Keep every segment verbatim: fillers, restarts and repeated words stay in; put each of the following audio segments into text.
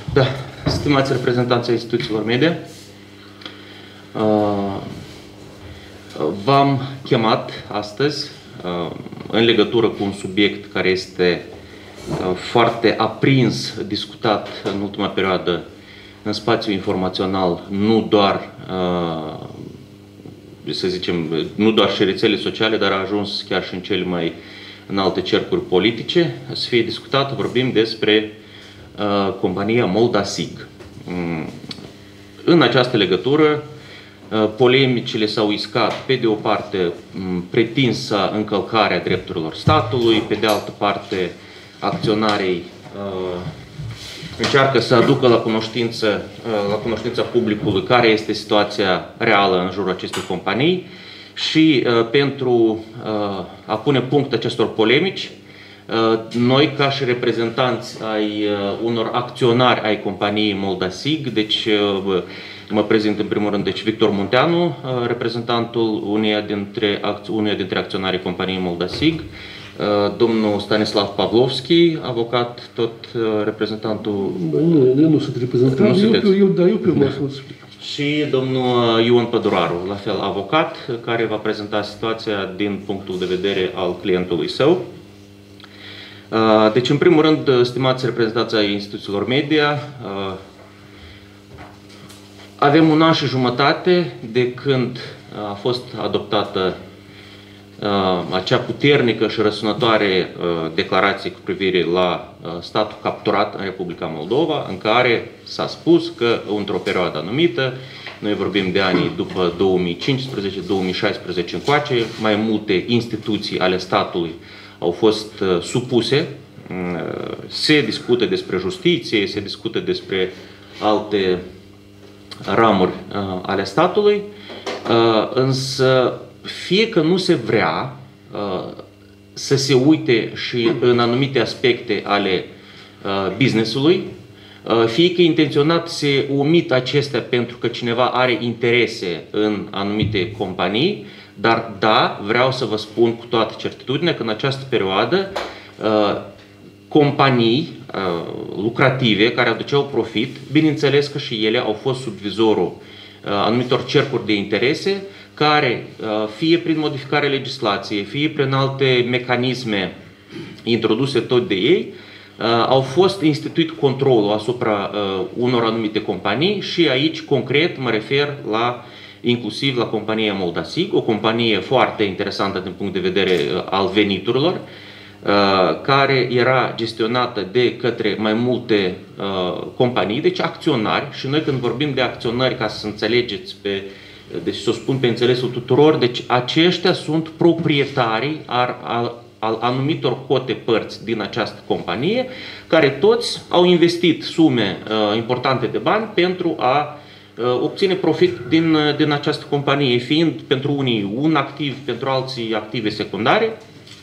Da, stimați reprezentanții instituțiilor media, v-am chemat astăzi în legătură cu un subiect care este foarte aprins, discutat în ultima perioadă în spațiul informațional, nu doar, să zicem, nu doar și rețele sociale, dar a ajuns chiar și în cele mai înalte cercuri politice, să fie discutat. Vorbim despre uh, compania Moldasig. Um, în această legătură, uh, polemicile s-au iscat, pe de o parte, um, pretinsa încălcare a drepturilor statului, pe de altă parte, acționarii uh, încearcă să aducă la cunoștință, uh, la cunoștința publicului care este situația reală în jurul acestei companii. Și uh, pentru uh, a pune punct acestor polemici, uh, noi ca și reprezentanți ai uh, unor acționari ai companiei Moldasig, deci uh, mă prezint în primul rând, deci Victor Munteanu, uh, reprezentantul uneia dintre, uneia dintre acționarii companiei Moldasig, uh, domnul Stanislav Pavlovski, avocat, tot uh, reprezentantul... Nu, eu nu sunt reprezentant, eu, eu, eu, dar eu pe urmă să explic. Și domnul Ion Păduraru, la fel avocat, care va prezenta situația din punctul de vedere al clientului său. Deci, în primul rând, stimați reprezentanți ai instituțiilor media, avem un an și jumătate de când a fost adoptată acea puternică și răsunătoare declarație cu privire la statul capturat în Republica Moldova, în care s-a spus că într-o perioadă anumită, noi vorbim de anii după două mii cincisprezece două mii șaisprezece încoace, mai multe instituții ale statului au fost supuse, se discută despre justiție, se discută despre alte ramuri ale statului, însă fie că nu se vrea uh, să se uite și în anumite aspecte ale uh, business-ului, uh, fie că intenționat se omit acestea pentru că cineva are interese în anumite companii, dar da, vreau să vă spun cu toată certitudinea că în această perioadă uh, companii uh, lucrative care aduceau profit, bineînțeles că și ele au fost sub vizorul uh, anumitor cercuri de interese, care, fie prin modificare legislației, fie prin alte mecanisme introduse tot de ei, au fost instituit controlul asupra unor anumite companii și aici, concret, mă refer la, inclusiv la compania Moldasig, o companie foarte interesantă din punct de vedere al veniturilor, care era gestionată de către mai multe companii, deci acționari, și noi când vorbim de acționari, ca să înțelegeți pe deci să o spun pe înțelesul tuturor, deci aceștia sunt proprietarii al, al, al anumitor cote părți din această companie, care toți au investit sume uh, importante de bani pentru a uh, obține profit din, uh, din această companie, fiind pentru unii un activ, pentru alții active secundare.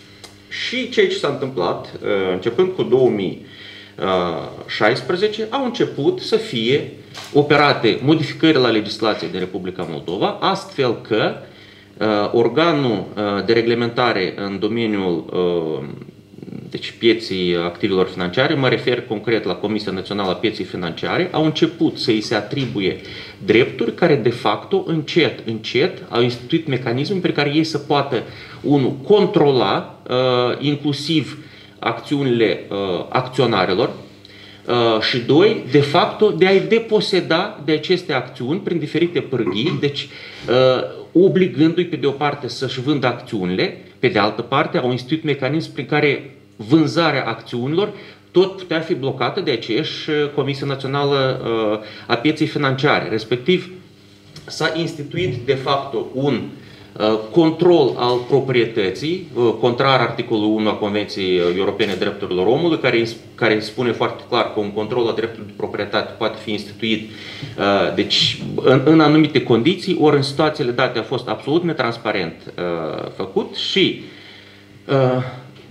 Și ceea ce s-a întâmplat, uh, începând cu două mii șaisprezece, au început să fie operate modificări la legislație din Republica Moldova, astfel că uh, organul uh, de reglementare în domeniul uh, deci pieții activelor financiare, mă refer concret la Comisia Națională a Pieței Financiare, au început să îi se atribuie drepturi care de facto încet, încet au instituit mecanisme pe care ei să poată, unu, controla uh, inclusiv acțiunile uh, acționarilor, Uh, și doi, de facto, de a-i deposeda de aceste acțiuni prin diferite pârghii, deci uh, obligându-i pe de o parte să-și vândă acțiunile, pe de altă parte au instituit mecanism prin care vânzarea acțiunilor tot putea fi blocată de aceeași Comisia Națională uh, a Pieței Financiare. Respectiv, s-a instituit de facto un control al proprietății, contrar articolul unu a Convenției Europene a Drepturilor Omului, care, care spune foarte clar că un control al dreptului de proprietate poate fi instituit deci, în, în anumite condiții, ori în situațiile date a fost absolut netransparent făcut și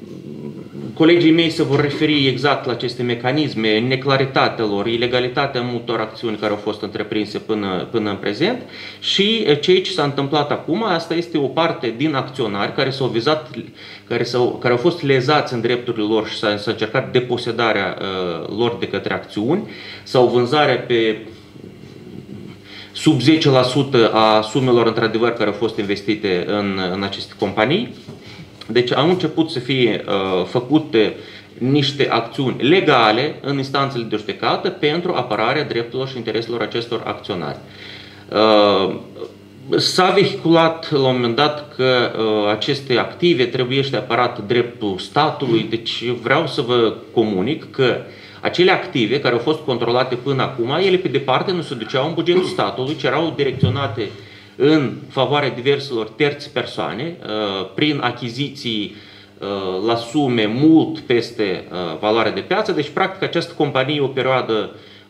colegii mei se vor referi exact la aceste mecanisme, neclaritatea lor, ilegalitatea multor acțiuni care au fost întreprinse până, până în prezent și ceea ce s-a întâmplat acum, asta este o parte din acționari care s-au vizat, care, s-au, care au fost lezați în drepturile lor și s-a, s-a încercat deposedarea uh, lor de către acțiuni sau vânzarea pe sub zece la sută a sumelor într-adevăr care au fost investite în, în aceste companii. Deci au început să fie uh, făcute niște acțiuni legale în instanțele de judecată pentru apărarea drepturilor și intereselor acestor acționari. Uh, S-a vehiculat la un moment dat că uh, aceste active trebuie să apărat dreptul statului, deci vreau să vă comunic că acele active care au fost controlate până acum, ele pe departe nu se duceau în bugetul statului, ci erau direcționate în favoarea diverselor terți persoane, prin achiziții la sume mult peste valoarea de piață. Deci, practic, această companie, o perioadă,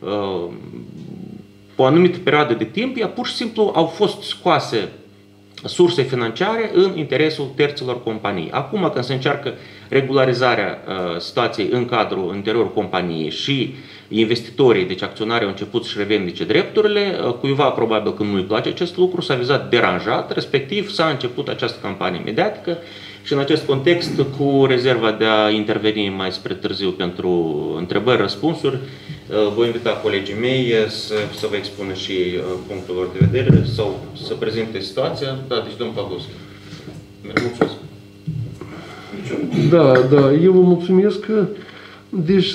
o anumită perioadă de timp, ea pur și simplu au fost scoase surse financiare în interesul terților companii. Acum, când se încearcă regularizarea uh, situației în cadrul, în interiorul companiei și investitorii, deci acționarii, au început să-și revendice drepturile, uh, cuiva probabil că nu-i place acest lucru, s-a vizat deranjat, respectiv s-a început această campanie mediatică și în acest context, cu rezerva de a interveni mai spre târziu pentru întrebări, răspunsuri, uh, voi invita colegii mei să, să vă expună și uh, punctul lor de vedere sau să prezinte situația. Da, deci domnul Pavlovski. Mulțumesc. Da, da, eu vă mulțumesc. Deci,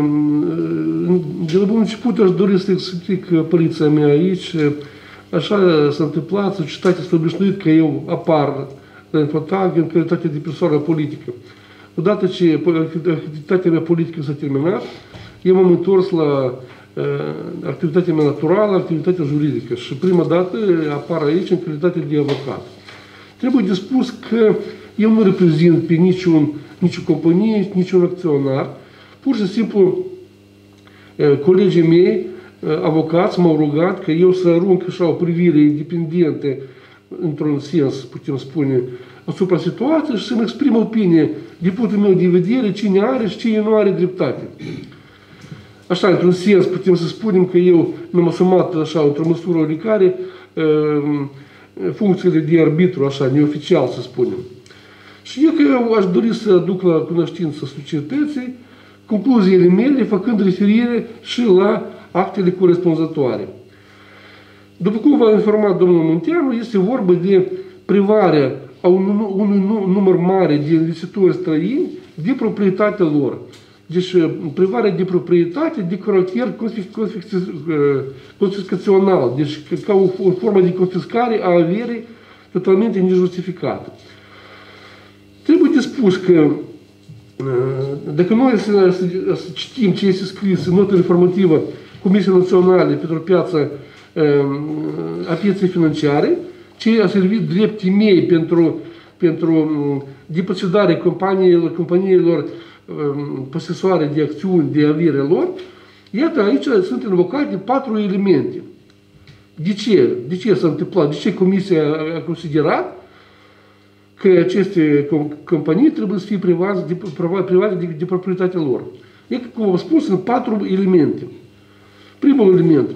de la bun început aș dori să explic părința mea aici. Așa s-a întâmplat, societatea s-a obișnuit că eu apar la Infotag în calitate de persoană politică. Odată ce activitatea mea politică s-a terminat, eu m-am întors la activitatea mea naturală, activitatea juridică și prima dată apar aici în calitate de avocat. Trebuie de spus că eu nu reprezint pe niciun, nicio companie, niciun acționar. Pur și simplu, colegii mei, avocați, m-au rugat că eu să arunc așa o privire independentă, într-un sens, putem spune, asupra situației și să-mi exprim opinie, din punctul meu de vedere, cine are și cine nu are dreptate. Așa, într-un sens, putem să spunem că eu mi-am asumat, așa, într-o măsură oarecare, funcțiile de arbitru, așa, neoficial, să spunem. Și eu că eu aș dori să aduc la cunoștința societății concluziile mele, făcând referire și la actele corespunzătoare. După cum v-a informat domnul Munteanu, este vorba de privarea a unui, unui număr mare de investitori străini de proprietatea lor. Deci privarea de proprietate de caracter confiscațional, deci ca o, o formă de confiscare a averii totalmente nejustificată. Trebuie de spus că dacă noi să, să, să citim ce este scris în notă informativă Comisiei Naționale pentru piața a pieței financiare, ce a servit drept temei pentru, pentru deposedarea companiilor, companiilor posesoare de acțiuni de avere lor, iată, aici sunt invocate patru elemente. De ce? De ce s-a întâmplat? De ce Comisia a considerat că aceste companii trebuie să fie private de, private de, de proprietatea lor? E, cum am spus, sunt patru elemente. Primul element.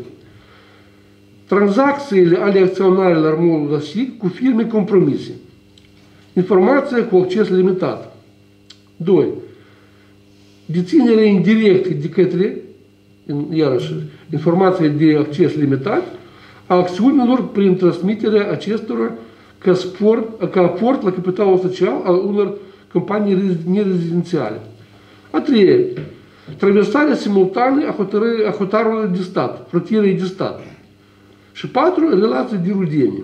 Tranzacțiile ale acționarilor MOL-ul SIG cu firme compromise. Informația cu acces limitat. doi. Deținerea indirectă de către, iarăși, informația de acces limitat a acțiunilor prin transmiterea acestora ca, sport, ca aport la capitalul social al unor companii nerezidențiale. A treia, traversarea simultană a hotarului de stat, frontierei de stat. Și patru, relații de rudenie.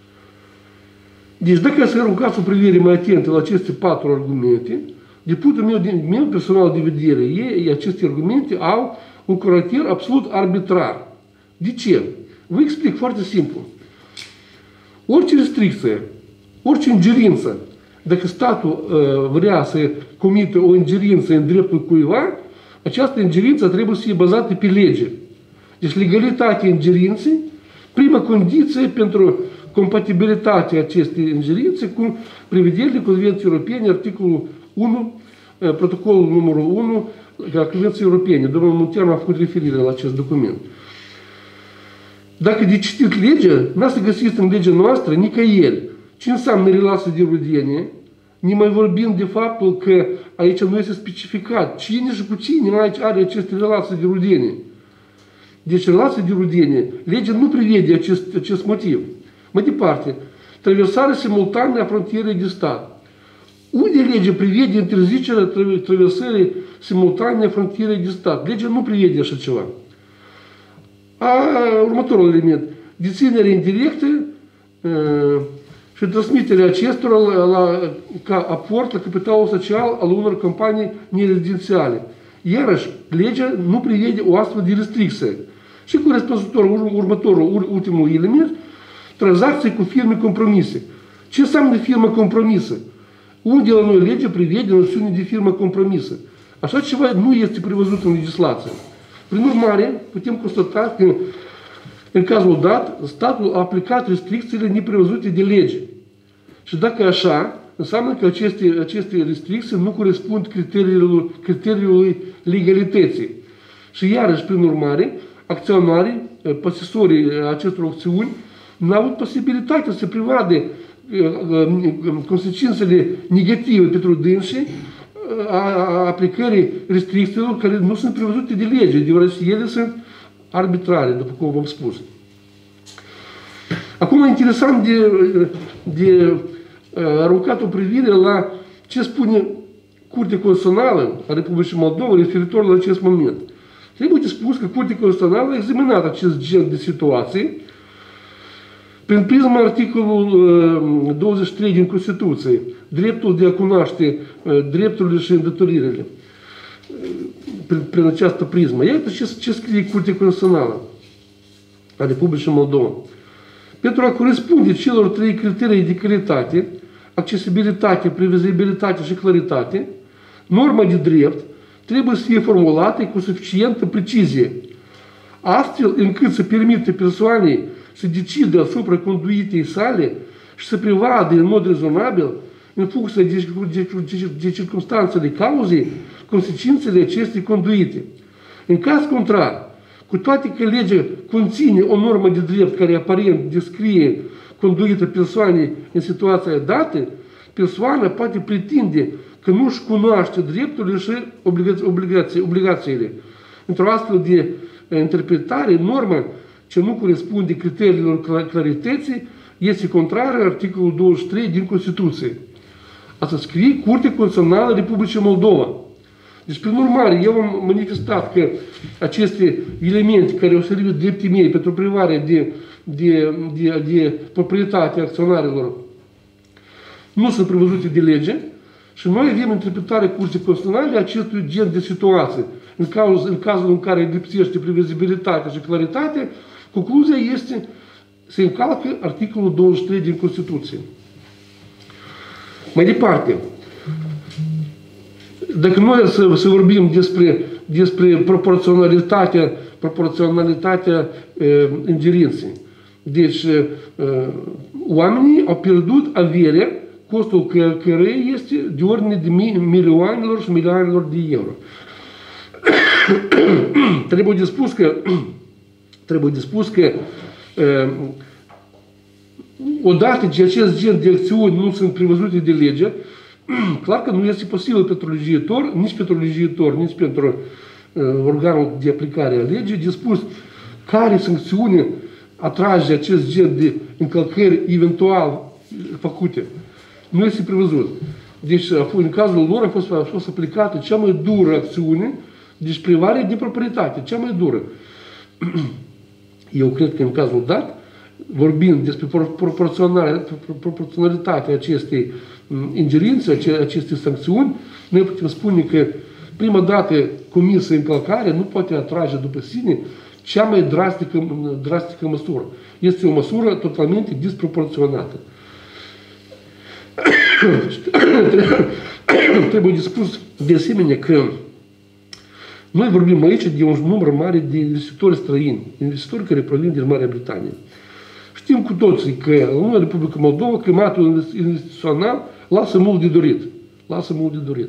Deci, dacă să aruncați o privire mai atentă la aceste patru argumente, de punctul meu, de, meu personal de vedere, ei, aceste argumente au un caracter absolut arbitrar. De ce? Vă explic foarte simplu. Orice restricție, orice ingerință, dacă statul uh, vrea să comită o ingerință în dreptul cuiva, această ingerință trebuie să fie bazată pe lege. Deci legalitatea ingerinței, prima condiție pentru compatibilitatea acestei ingerințe cu prevederile Convenției Europene, articolul unu, protocolul numărul unu al Convenției Europene. Domnul Munteanu a făcut referire la acest document. Dacă de citit legea, n-a să găsiți în legea noastră nicăieri ce înseamnă relație de rudenie, ne mai vorbim de faptul că aici nu este specificat cine și cu cine aici are aceste relații de rudenie. Deci relații de rudenie, legea nu prevede acest, acest motiv. Mai departe, traversarea simultană a frontierei de stat. Unde legea prevede interzicerea traversării simultane a frontierei de stat? Legea nu prevede așa ceva. A, următorul element. Deținerea indirectă uh, și transmiterea acestora la, la, ca aport la capitalul social al unor companii nerezidențiale. Iarăși, legea nu prevede o astfel de restricție. Și corespunzător, următorul, ultimul element, tranzacții cu firme compromise. Ce înseamnă firmă compromisă? Unde la noi legea prevede noțiunea de firmă compromisă? Așa ceva nu este prevăzut în legislație. Prin urmare, putem constata că în cazul dat, statul a aplicat restricțiile neprevăzute de lege. Și dacă e așa, înseamnă că aceste, aceste restricții nu corespund criteriului, criteriului legalității. Și iarăși, prin urmare, acționarii, posesorii acestor acțiuni, n-au avut posibilitatea să prevadă consecințele negative pentru dânsii a aplicării restricțiilor care nu sunt prevăzute de lege, deoarece ele sunt arbitrare, după cum v-am spus. Acum, interesant de, de aruncat o privire la ce spune Curtea Constituțională a Republicii Moldova referitor la acest moment. Trebuie de spus că Curtea Constituțională a examinat acest gen de situații prin prisma articolul douăzeci și trei din Constituție, dreptul de a cunoaște drepturile și îndatoririle. Prin, prin această prismă. Iată ce, ce scrie Curtea Constituțională a Republicii Moldova. Pentru a corespunde celor trei criterii de calitate, accesibilitate, previzibilitate și claritate, norma de drept trebuie să fie formulată cu suficientă precizie, astfel încât să permită persoanei să decidă asupra conduitei sale și să prevadă în mod rezonabil, în funcție de, de, de, de circunstanțele cauzei, consecințele acestei conduite. În caz contrar, cu toate că legea conține o normă de drept care aparent descrie conduită persoanei în situația dată, persoana poate pretinde că nu își cunoaște drepturile și obligații, obligațiile. Într-o astfel de interpretare, norma ce nu corespunde criteriilor clarității este contrară articolul douăzeci și trei din Constituție. Asta scrie Curtea Constituțională a Republicii Moldova. Deci, prin urmare, eu am manifestat că aceste elemente care au servit dreptii mei pentru privare de, de, de, de proprietate a acționarilor nu sunt prevăzute de lege și noi avem interpretarea Curții Constituționale a acestui gen de situație. În cazul, în cazul în care lipsește previzibilitatea și claritatea, concluzia este să încalcă articolul douăzeci și trei din Constituție. Mai departe, dacă noi să, să vorbim despre, despre proporționalitatea, proporționalitatea e, ingerinței, deci e, oamenii au pierdut averea, costul cărei este de ordine de milioanelor și milioanelor de euro. Trebuie de spus că, trebuie de spus că e, odată ce acest gen de acțiuni nu sunt prevăzute de lege, clar că nu este posibil pentru legiuitor, nici pentru legiuitor, nici pentru uh, organul de aplicare a legii, de spus care sancțiune atrage acest gen de încălcări eventual făcute. Nu este prevăzut. Deci, în cazul lor a fost, a fost aplicată cea mai dură acțiune, deci privare de proprietate, cea mai dură. Eu cred că în cazul dat, vorbind despre proporționalitatea acestei ingerințe, acestei sancțiuni, noi putem spune că prima dată comisă încălcare nu poate atrage după sine cea mai drastică, drastică măsură. Este o măsură totalmente disproporționată. Trebuie de spus de asemenea că noi vorbim aici de un număr mare de investitori străini, investitori care provin din Marea Britanie. Știm cu toții că în Republica Moldova climatul investițional lasă mult de dorit. Lasă mult de dorit.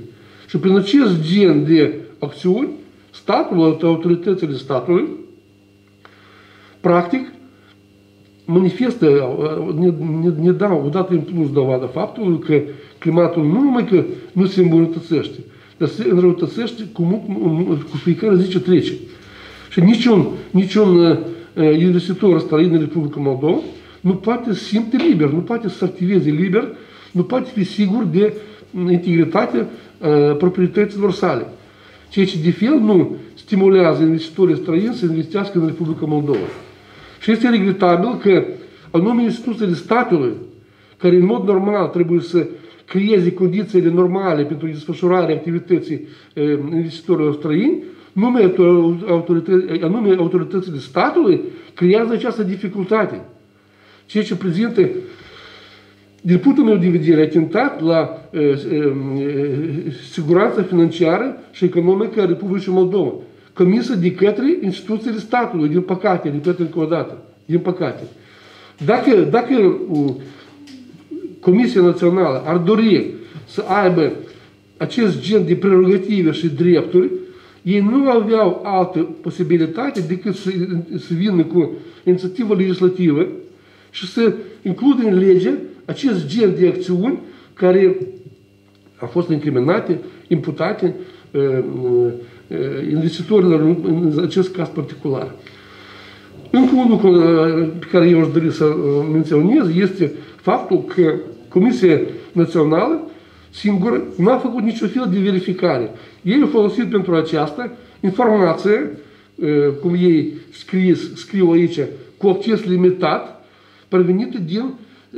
Și prin acest gen de acțiuni, statul, autoritățile statului, practic, manifestă, ne, ne, ne dau odată în plus dovadă faptul că climatul nu numai că nu se îmbunătățește, dar se înrăutățește cu, cu fiecare zi ce trece. Și niciun, niciun uh, investitor străin în Republica Moldova nu poate să simte liber, nu poate să se activeze liber, nu poate fi sigur de integritatea uh, proprietăților sale. Ceea ce de fel nu stimulează investitorii străini să investească în Republica Moldova. Și este regretabil că anume instituțiile statului, care în mod normal trebuie să creeze condițiile normale pentru desfășurarea activității uh, investitorilor străini, nume autorități, anume autoritățile statului creează această dificultate. Ceea ce prezintă, din punctul meu de vedere, atentat la uh, uh, siguranța financiară și economică a Republicii Moldova, comisă de către instituțiile statului, din păcate, repet încă o dată, din păcate. Dacă, dacă uh, Comisia Națională ar dori să aibă acest gen de prerogative și drepturi, ei nu aveau altă posibilitate decât să, să vină cu inițiativă legislativă și să includă în lege acest gen de acțiuni care au fost incriminate, imputate uh, uh, investitorilor în acest caz particular. Încă unul pe care eu aș dori să menționez este faptul că Comisia Națională singură n-a făcut niciun fel de verificare. Ei au folosit pentru aceasta informație, cum ei scris, scriu aici, cu acces limitat, provenită din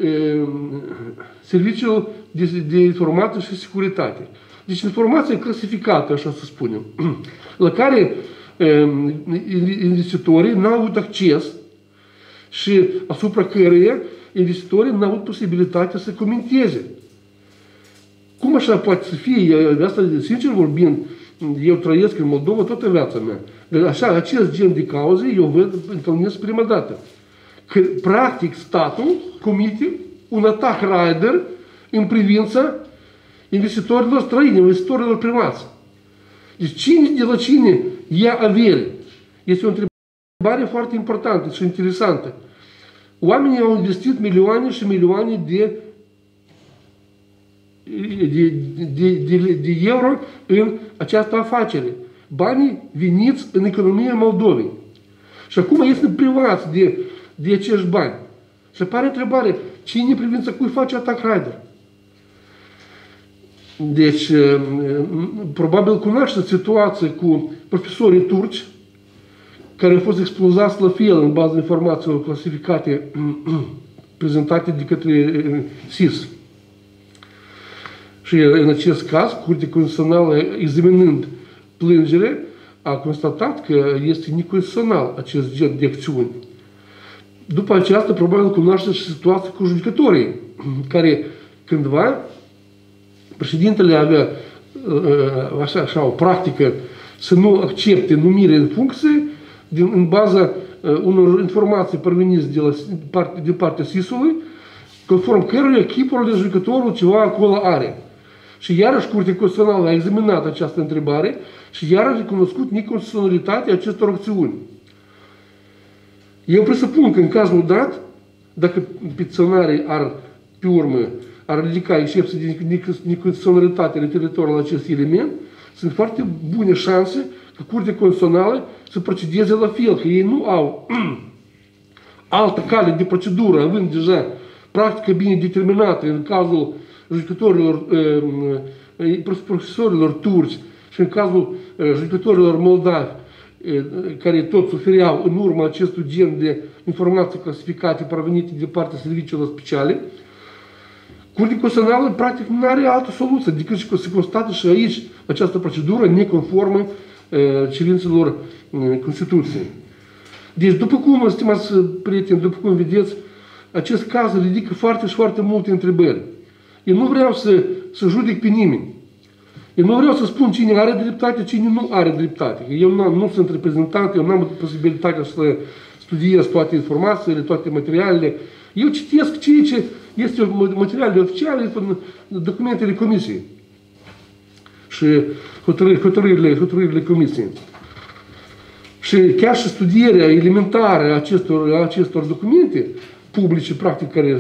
Serviciul de, de Informație și Securitate. Deci informație clasificată, așa să spunem, la care investitorii n-au avut acces și asupra căreia investitorii n-au avut posibilitatea să comenteze. Cum așa poate să fie? De asta, sincer vorbind, eu trăiesc în Moldova toată viața mea. Dar așa, acest gen de cauze eu văd, întâlnesc prima dată. Că, practic, statul comite un atac raider în privința investitorilor străini, investitorilor privați. Deci cine de la cine ia avere? Este o întrebare foarte importantă și interesantă. Oamenii au investit milioane și milioane de De, de, de, de euro în această afacere. Banii veniți în economia Moldovei. Și acum este privați de, de acești bani. Și apare întrebare, cine în privința cui face atac raider? Deci, probabil cunoașteți situația cu profesorii turci care au fost explozați la fel în baza informațiilor clasificate prezentate de către S I S. Și în acest caz, Curtea Constituțională, examinând plângere, a constatat că este neconstituțional acest gen de acțiuni. După aceasta, probabil cunoașteți și situația cu judecătorii, care cândva președintele avea așa, așa o practică să nu accepte numire în funcție din, în baza unor informații proveniți de, la, de partea S I S-ului, conform căruia chipurile judecătorul ceva acolo are. Și iarăși Curtea Constituțională a examinat această întrebare și iarăși a recunoscut neconstituționalitatea acestor acțiuni. Eu presupun că în cazul dat, dacă petiționarii ar, pe urmă, ar ridica excepții de neconstituționalitate referitor la acest element, sunt foarte bune șanse ca Curtea Constituțională să procedeze la fel, că ei nu au altă cale de procedură, având deja practică bine determinată în cazul judecătorilor, profesorilor turci și în cazul judecătorilor moldavi, care tot sufereau în urma acestui gen de informații clasificate provenite de partea serviciilor speciale, Curtea Constituțională practic nu are altă soluție decât să se constată și aici această procedură neconformă cerințelor Constituției. Deci, după cum, stimați prieteni, după cum vedeți, acest caz ridică foarte și foarte multe întrebări. Eu nu vreau să, să judec pe nimeni. Eu nu vreau să spun cine are dreptate, cine nu are dreptate. Eu nu, nu sunt reprezentant, eu nu am posibilitatea să studiez toate informațiile, toate materialele. Eu citesc ceea ce este materialele oficiale, documentele Comisiei. și hotărârile, hotărârile, hotărârile comisiei. Și chiar și studierea elementară a acestor, a acestor documente publice, practic, care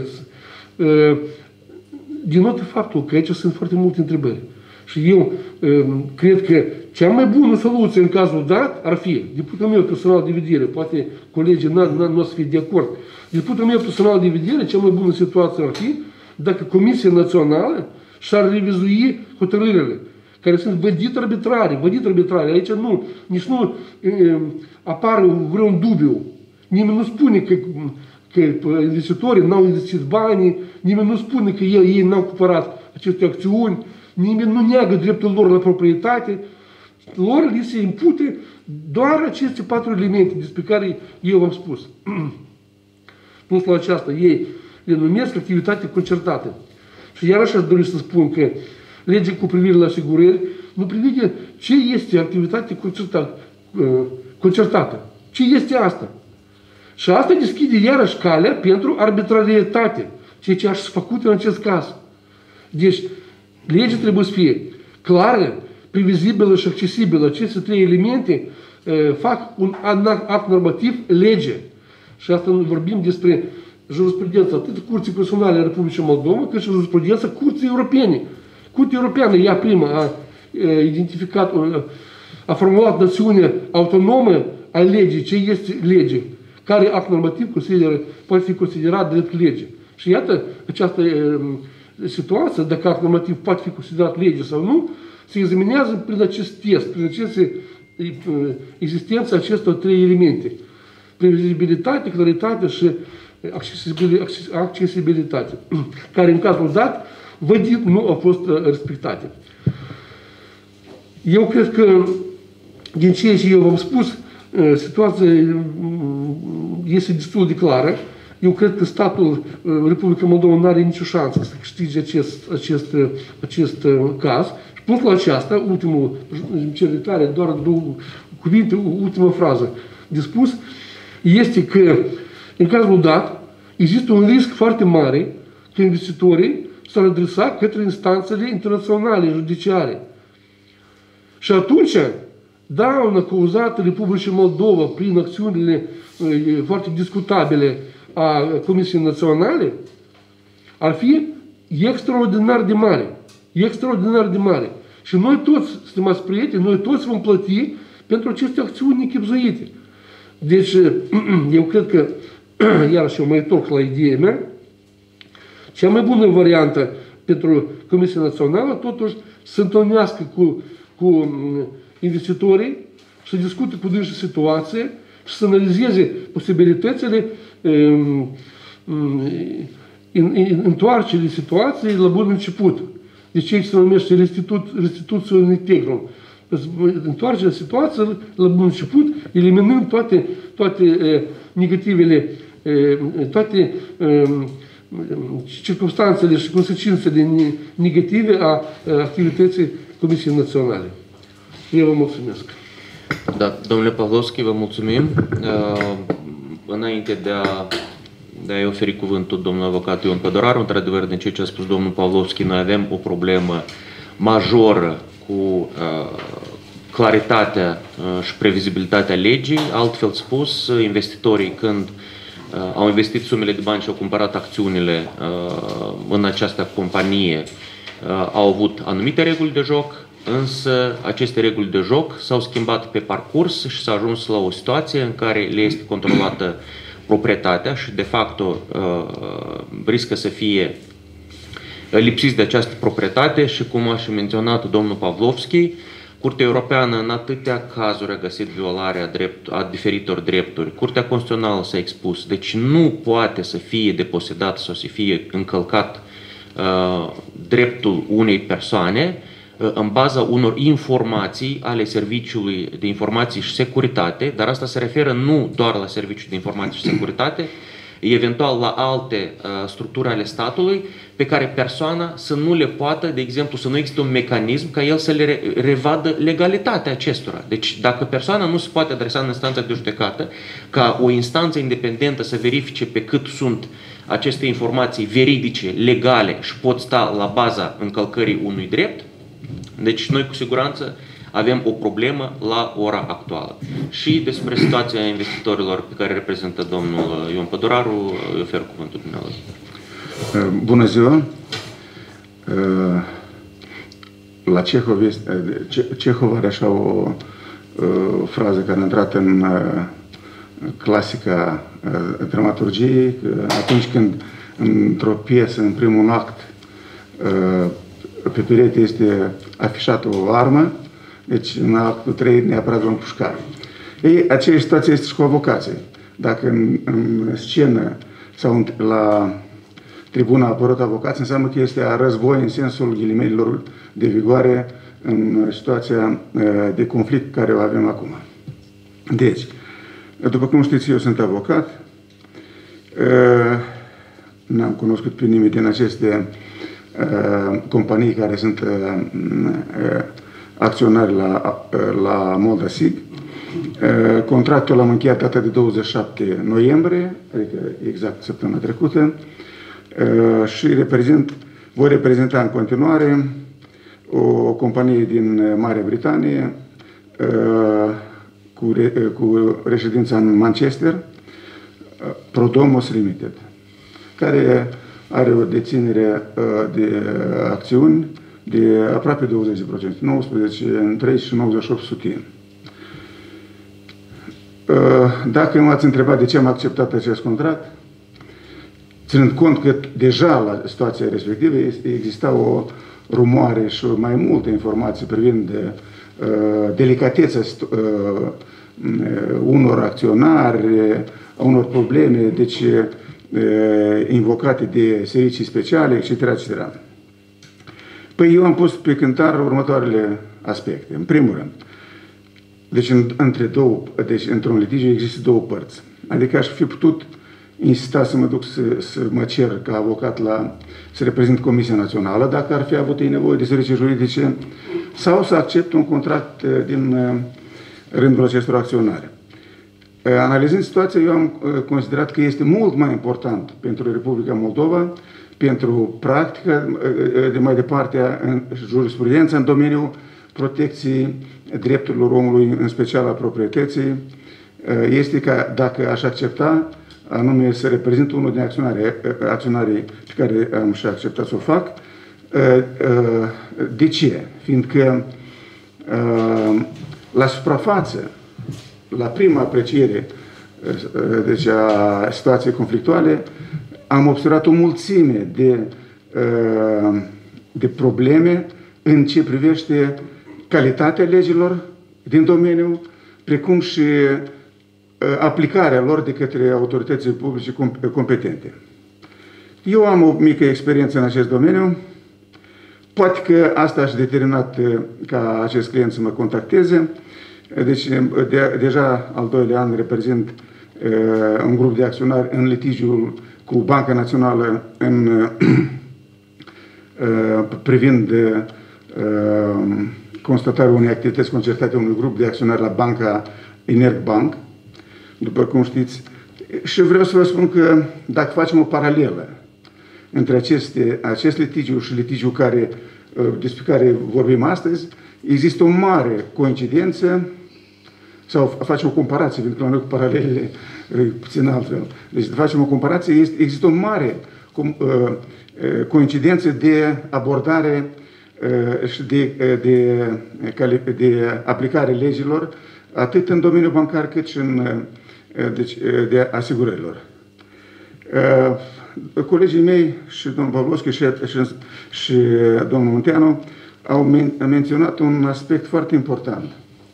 denotă faptul că aici sunt foarte multe întrebări. Și eu cred că cea mai bună soluție în cazul dat ar fi, din punctul meu personal de vedere, poate colegii nu o să fie de acord, din punctul meu personal de vedere, cea mai bună situație ar fi dacă Comisia Națională și-ar revizui hotărârile, care sunt vădit arbitrare, vădit arbitrare. Aici nu, nici nu e, apare vreun dubiu. Nimeni nu spune că, că investitorii n-au investit banii, nimeni nu spune că ei, ei n-au cumpărat aceste acțiuni, nimeni nu neagă dreptul lor la proprietate. Lor li se impute doar aceste patru elemente despre care eu v-am spus. Plus la aceasta, ei le numesc activitate concertată. Și iarăși aș dori să spun că legea cu privire la asigurări nu prevede ce este activitate concertată. concertată. Ce este asta? Și asta deschide iarăși calea pentru arbitrarietate, ceea ce aș făcut în acest caz. Deci, legea trebuie să fie clară, previzibilă și accesibilă. Aceste trei elemente uh, fac un act normativ lege. Și asta vorbim despre jurisprudența atât Curții Constituționale a Republicii Moldova, cât și jurisprudența Curții Europene. Curtea Europeană, ea prima, a identificat, a formulat noțiunea autonomă a legii, ce este lege, care act normativ consideră, poate fi considerat drept lege. Și iată, această situație, dacă act normativ poate fi considerat lege sau nu, se examinează prin acest test, prin aceste, existența acestor trei elemente. Previzibilitate, claritate și accesibilitate, care în cazul dat, vădit, nu au fost respectate. Eu cred că, din ceea ce eu v-am spus, situația este destul de clară. Eu cred că statul Republica Moldova nu are nicio șansă să câștige acest, acest, acest caz. Și plus la aceasta, ultimul, cer iertare, doar două cuvinte, ultima frază de spus, este că, în cazul dat, există un risc foarte mare că investitorii s-ar adresa către instanțele internaționale, judiciare. Și atunci, dauna cauzată Republicii Moldova prin acțiunile foarte discutabile a Comisiei Naționale ar fi extraordinar de mare. Extraordinar de mare. Și noi toți, stimați prieteni, noi toți vom plăti pentru aceste acțiuni nechibzuite. Deci, eu cred că, iarăși eu mă întorc la ideea mea, cea mai bună variantă pentru Comisia Națională, totuși, să întâlnească cu, cu investitorii, să discute cu dânsi situație și să analizeze posibilitățile um, um, întoarcerii situației la bun început. Deci aici se numește restitu restituție integrum. Întoarcerea situației la bun început, eliminând toate, toate uh, negativele, uh, toate uh, circumstanțele și consecințele negative a activității Comisiei Naționale. Eu vă mulțumesc. Da, domnule Pavlovski, vă mulțumim. Uh, înainte de a, de a-i oferi cuvântul domnului avocat Ion Pădoraru, într-adevăr, din ceea ce a spus domnul Pavlovski, noi avem o problemă majoră cu uh, claritatea uh, și previzibilitatea legii. Altfel spus, investitorii când Uh, au investit sumele de bani și au cumpărat acțiunile uh, în această companie, uh, au avut anumite reguli de joc, însă aceste reguli de joc s-au schimbat pe parcurs și s-a ajuns la o situație în care le este controlată proprietatea și de facto uh, riscă să fie lipsiți de această proprietate și, cum a și menționat domnul Pavlovski, Curtea Europeană în atâtea cazuri a găsit violarea drept, a diferitor drepturi. Curtea Constituțională s-a expus. Deci nu poate să fie deposedat sau să fie încălcat uh, dreptul unei persoane uh, în baza unor informații ale Serviciului de Informații și Securitate, dar asta se referă nu doar la Serviciul de Informații și Securitate, eventual la alte uh, structuri ale statului, pe care persoana să nu le poată, de exemplu, să nu există un mecanism ca el să le re revadă legalitatea acestora. Deci, dacă persoana nu se poate adresa în instanța de judecată, ca o instanță independentă să verifice pe cât sunt aceste informații veridice, legale și pot sta la baza încălcării unui drept, Deci noi cu siguranță avem o problemă la ora actuală. Și despre situația investitorilor pe care reprezintă domnul Ion Păduraru, îi ofer cuvântul dumneavoastră. Bună ziua! La Cehov, Cehov are așa o frază care a intrat în clasica dramaturgiei, atunci când într-o piesă, în primul act, pe perete este afișată o armă, deci în actul trei neapărat un pușcar. Ei, aceeași situație este și cu avocații. Dacă în, în scenă sau în, la tribuna a apărut avocați, înseamnă că este a război în sensul ghilimelilor de vigoare în situația de conflict care o avem acum. Deci, după cum știți, eu sunt avocat. N-am cunoscut pe nimeni din aceste companii care sunt acționari la, la Moldasig. Contractul l-am încheiat data de douăzeci și șapte noiembrie, adică exact săptămâna trecută, și reprezint, voi reprezenta în continuare o companie din Marea Britanie cu, cu reședința în Manchester, Prodomos Limited, care are o deținere de acțiuni de aproape douăzeci la sută, nouăsprezece în treizeci și nouăzeci și opt sute. Dacă m-ați întrebat de ce am acceptat acest contract, ținând cont că deja la situația respectivă exista o rumoare și mai multe informații privind de, uh, delicatețea uh, unor acționari, a unor probleme, deci uh, invocate de servicii speciale, et cetera, et cetera. Păi eu am pus pe cântar următoarele aspecte. În primul rând, deci, în, între două, deci într-un litigiu există două părți. Adică aș fi putut insista să mă duc să, să mă cer ca avocat la, să reprezint Comisia Națională, dacă ar fi avut ei nevoie de servicii juridice, sau să accept un contract din rândul acestor acționari. Analizând situația, eu am considerat că este mult mai important pentru Republica Moldova, pentru practica de mai departe în jurisprudența în domeniul protecției drepturilor omului, în special a proprietății, este că dacă aș accepta, anume să reprezint unul din acționarii, acționarii pe care am și acceptat să o fac. De ce? Fiindcă la suprafață, la prima apreciere deci a situației conflictuale, am observat o mulțime de, de probleme în ce privește calitatea legilor din domeniu, precum și aplicarea lor de către autoritățile publice competente. Eu am o mică experiență în acest domeniu. Poate că asta a determinat ca acest client să mă contacteze. Deci, de, deja al doilea an reprezint uh, un grup de acționari în litigiul cu Banca Națională în, uh, privind uh, constatarea unei activități concertate a unui grup de acționari la Banca Energbank, după cum știți. Și vreau să vă spun că dacă facem o paralelă între aceste, acest litigiu și litigiul care, despre care vorbim astăzi, există o mare coincidență, sau facem o comparație, pentru că la noi cu paralelele puțin altfel. Deci facem o comparație, este, există o mare coincidență de abordare și de, de, de aplicare legilor, atât în domeniul bancar cât și în deci, de asigurărilor. Colegii mei și domnul Pavlovski și, și, și domnul Munteanu au men menționat un aspect foarte important.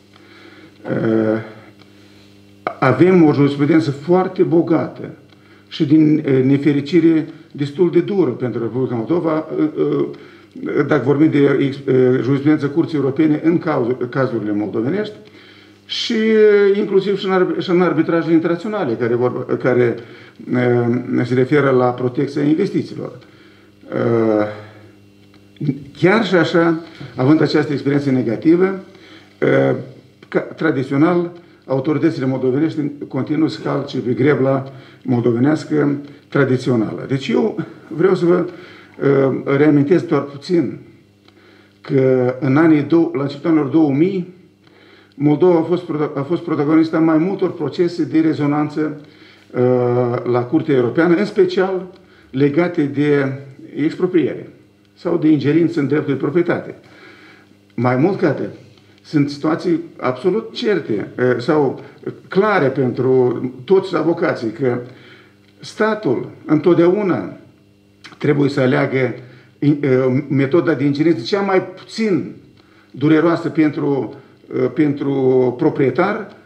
Avem o jurisprudență foarte bogată și din nefericire destul de dură pentru Republica Moldova, dacă vorbim de jurisprudență Curții Europene în cazurile moldovenești, și inclusiv și în, și în arbitrajele internaționale care, vor, care uh, se referă la protecția investițiilor. Uh, chiar și așa, având această experiență negativă, uh, ca, tradițional, autoritățile moldovenești continuă să calce pe grebla moldovenească tradițională. Deci eu vreau să vă uh, reamintesc doar puțin că în anii dou- la începutul anilor două mii, Moldova a fost, a fost protagonista mai multor procese de rezonanță uh, la Curtea Europeană, în special legate de expropriere sau de ingerință în dreptul de proprietate. Mai mult ca atât, sunt situații absolut certe uh, sau clare pentru toți avocații că statul întotdeauna trebuie să aleagă uh, metoda de ingerință cea mai puțin dureroasă pentru pentru proprietar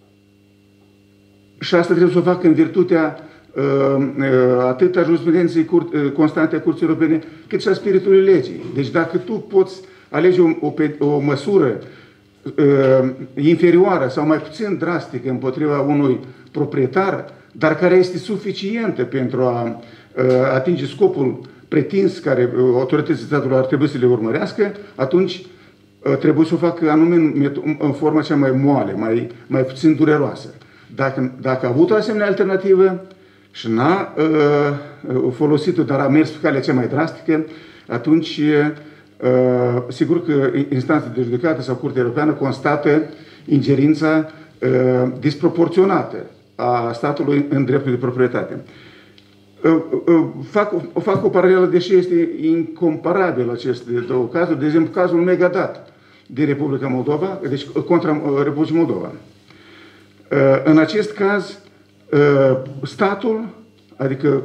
și asta trebuie să o facă în virtutea atât a jurisprudenței constante a Curții Europene, cât și a spiritului legii. Deci dacă tu poți alege o, o, o măsură inferioară sau mai puțin drastică împotriva unui proprietar, dar care este suficientă pentru a atinge scopul pretins care autoritățile statului ar trebui să le urmărească, atunci trebuie să o facă anume în, în forma cea mai moale, mai, mai puțin dureroasă. Dacă, dacă a avut o asemenea alternativă și n-a uh, folosit-o, dar a mers pe calea cea mai drastică, atunci uh, sigur că instanța de judecată sau Curtea Europeană constată ingerința uh, disproporționată a statului în dreptul de proprietate. Uh, uh, fac, fac o paralelă, deși este incomparabil aceste două cazuri, de exemplu cazul Megadat de Republica Moldova, deci contra Republicii Moldova. În acest caz, statul, adică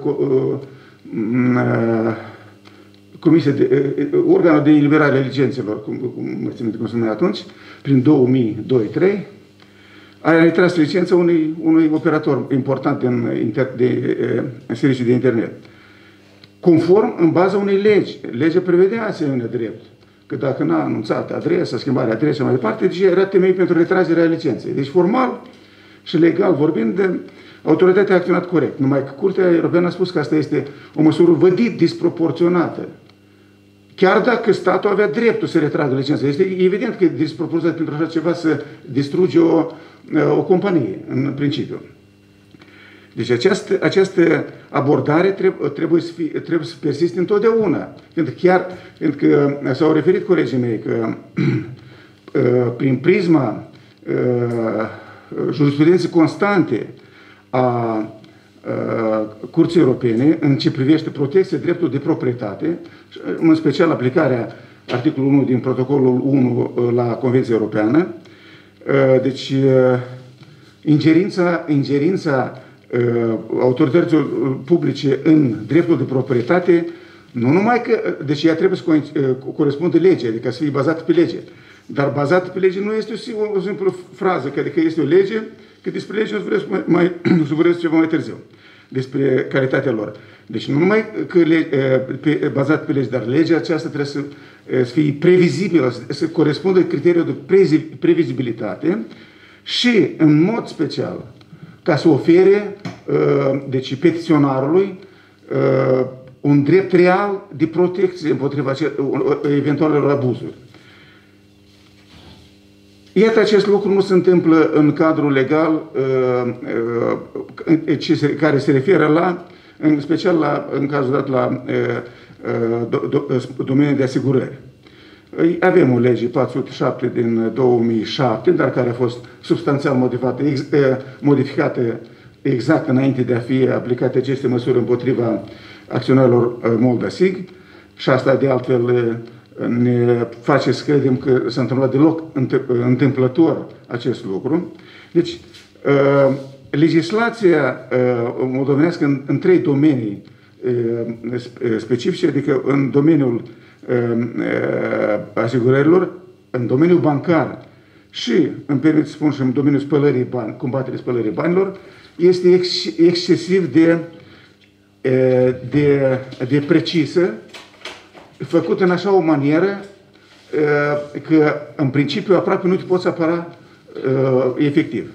Comisia de, organul de eliberare a licențelor, cum, cum, cum se numea atunci, prin două mii doi trei, a retras licența unui, unui operator important în, inter, de, în servicii de internet. Conform în baza unei legi. Legea prevedea asemenea drept. Că dacă n-a anunțat adresa, schimbarea adresei mai departe, deci era temei pentru retragerea licenței. Deci formal și legal vorbind, autoritatea a acționat corect. Numai că Curtea Europeană a spus că asta este o măsură vădit disproporționată. Chiar dacă statul avea dreptul să retragă licența. Este evident că e disproporționat pentru așa ceva să distruge o, o companie, în principiu. Deci această, această abordare trebuie, trebuie, să fie, trebuie să persiste întotdeauna. Pentru că chiar, pentru că s-au referit colegii mei că prin prisma jurisprudenței constante a Curții Europene în ce privește protecția dreptului de proprietate, în special aplicarea articolul unu din protocolul unu la Convenția Europeană, deci ingerința, ingerința autorităților publice în dreptul de proprietate, nu numai că, deci ea trebuie să corespundă legii, adică să fie bazată pe lege, dar bazată pe lege nu este o, o simplă frază, că adică este o lege, că despre lege o să vorbesc, mai, să vorbesc ceva mai târziu, despre calitatea lor. Deci nu numai că le, pe, bazat pe lege, dar legea aceasta trebuie să, să fie previzibilă, să, să corespundă criteriul de prezi, previzibilitate și, în mod special, ca să ofere, deci, petiționarului un drept real de protecție împotriva eventualelor abuzuri. Iată, acest lucru nu se întâmplă în cadrul legal care se referă la, în special la, în cazul dat la domeniul de asigurări. Avem o lege patru sute șapte din două mii șapte, dar care a fost substanțial modificată, modificată exact înainte de a fi aplicate aceste măsuri împotriva acționarilor Moldasig, și asta de altfel ne face să credem că s-a întâmplat deloc întâmplător acest lucru. Deci, legislația moldovenească în, în trei domenii specifice, adică în domeniul asigurărilor, în domeniul bancar și, îmi permit să spun, și în domeniul spălării bani, combaterii spălării banilor, este ex excesiv de, de, de precisă, făcută în așa o manieră că, în principiu, aproape nu te poți apăra efectiv.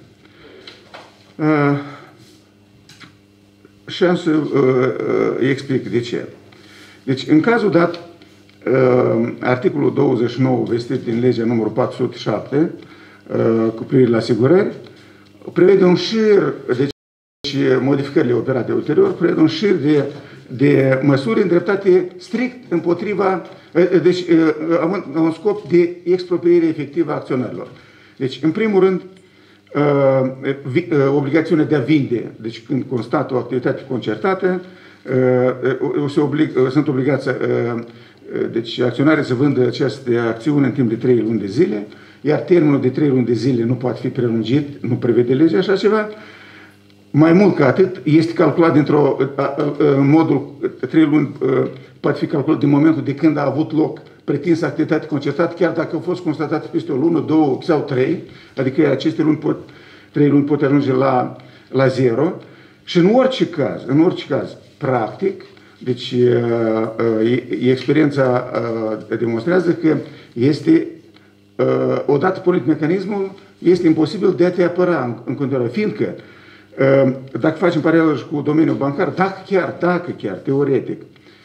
Și am să explic de ce. Deci, în cazul dat, articolul douăzeci și nouă vestit din legea numărul patru sute șapte cu privire la asigurări prevede un șir, deci modificările operate ulterior, prevede un șir de de măsuri îndreptate strict împotriva, deci având un scop de expropriere efectivă a acționarilor. Deci, în primul rând, obligațiunea de a vinde, deci când constată o activitate concertată, se oblig, sunt obligați, deci acționarii să vândă aceste acțiuni în timp de trei luni de zile, iar termenul de trei luni de zile nu poate fi prelungit, nu prevede legea așa ceva. Mai mult ca atât, este calculat dintr-o, în modul trei luni poate fi calculat din momentul de când a avut loc pretinsă activitate concertată, chiar dacă au fost constatate peste o lună, două sau trei, adică aceste luni pot, trei luni pot ajunge la, la zero. Și în orice caz, în orice caz, practic, deci experiența demonstrează că este, odată pornit mecanismul, este imposibil de a te apăra în continuare, fiindcă dacă facem paralel și cu domeniul bancar, dacă chiar, dacă chiar, teoretic,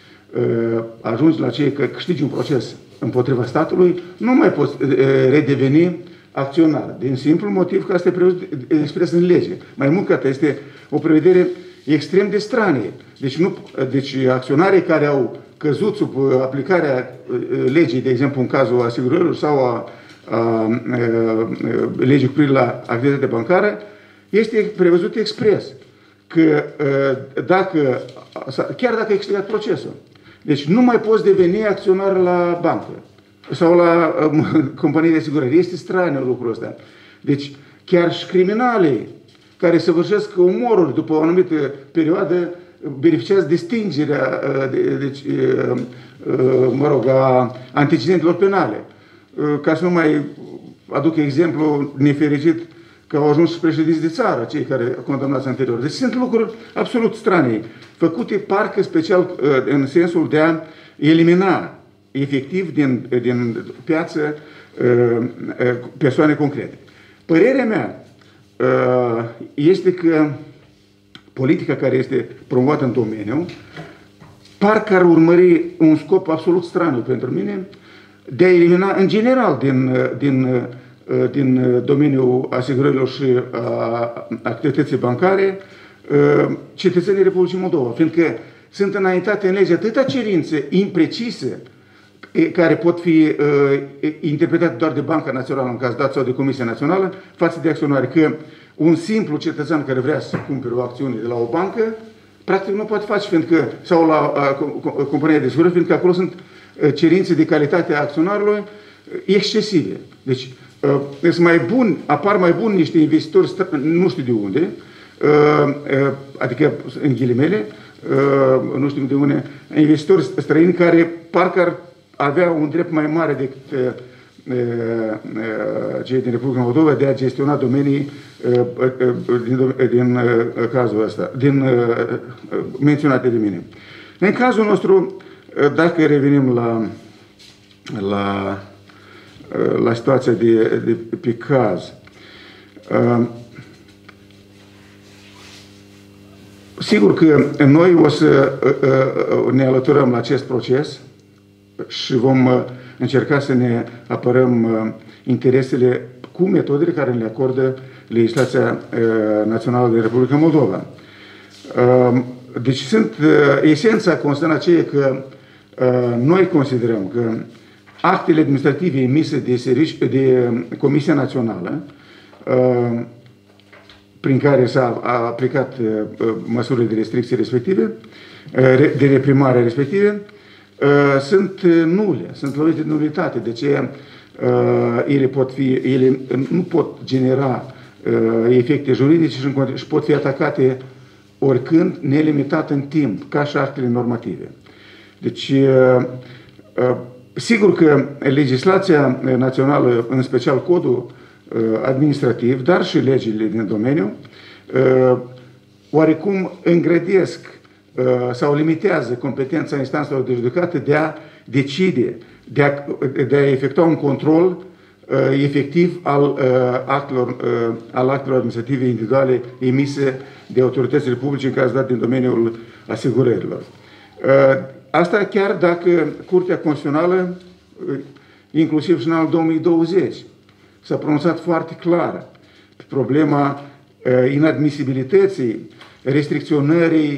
ajungi la cei că câștigi un proces împotriva statului, nu mai poți redeveni acționar, din simplu motiv că asta e expres în lege. Mai mult că asta este o prevedere extrem de stranie. Deci, nu, deci acționarii care au căzut sub aplicarea legii, de exemplu în cazul asigurărilor sau a, a, a legii cu privire la activitatea bancară, este prevăzut expres că dacă, chiar dacă a câștigat procesul, deci nu mai poți deveni acționar la bancă sau la um, companie de asigurări. Este straniu lucrul ăsta. Deci chiar și criminalii care săvârșesc omoruri după o anumită perioadă beneficiază de stingerea de, deci, mă rog, a antecedentelor penale. Ca să nu mai aduc exemplu nefericit că au ajuns și președinți de țară, cei care condamnați anterior. Deci sunt lucruri absolut stranii, făcute parcă special în sensul de a elimina efectiv din, din piață persoane concrete. Părerea mea este că politica care este promovată în domeniu parcă ar urmări un scop absolut straniu pentru mine de a elimina în general din, din din domeniul asigurărilor și a activității bancare cetățenii Republicii Moldova, fiindcă sunt înaintate în lege atâtea cerințe imprecise care pot fi uh, interpretate doar de Banca Națională în caz dat sau de Comisia Națională față de acționari, că un simplu cetățean care vrea să cumpere o acțiune de la o bancă practic nu poate face, fiindcă, sau la uh, compania de asigurări, fiindcă acolo sunt uh, cerințe de calitate a acționarilor excesive. Deci sunt mai buni, apar mai buni niște investitori, nu știu de unde, adică în ghilimele, nu știu de unde, investitori străini care parcă ar avea un drept mai mare decât cei din Republica Moldova de a gestiona domenii din, din cazul ăsta, din menționate de mine. În cazul nostru, dacă revenim la, la la situația de, de pe caz. Sigur că noi o să ne alăturăm la acest proces și vom încerca să ne apărăm interesele cu metodele care le acordă legislația națională din Republica Moldova. Deci sunt, esența constă în aceea că noi considerăm că actele administrative emise de, servici, de Comisia Națională, prin care s-a aplicat măsurile de restricție respective, de reprimare respective, sunt nule, sunt lovite de nulitate. De ce ele, pot fi, ele nu pot genera efecte juridice și pot fi atacate oricând, nelimitat în timp, ca și actele normative. Deci, sigur că legislația națională, în special codul administrativ, dar și legile din domeniu, oarecum îngrădesc sau limitează competența instanțelor de judecată de a decide, de a, de a efectua un control efectiv al actelor, al actelor administrative individuale emise de autoritățile publice în caz dat din domeniul asigurărilor. Asta chiar dacă Curtea Constituțională, inclusiv și în anul două mii douăzeci, s-a pronunțat foarte clar pe problema inadmisibilității, restricționării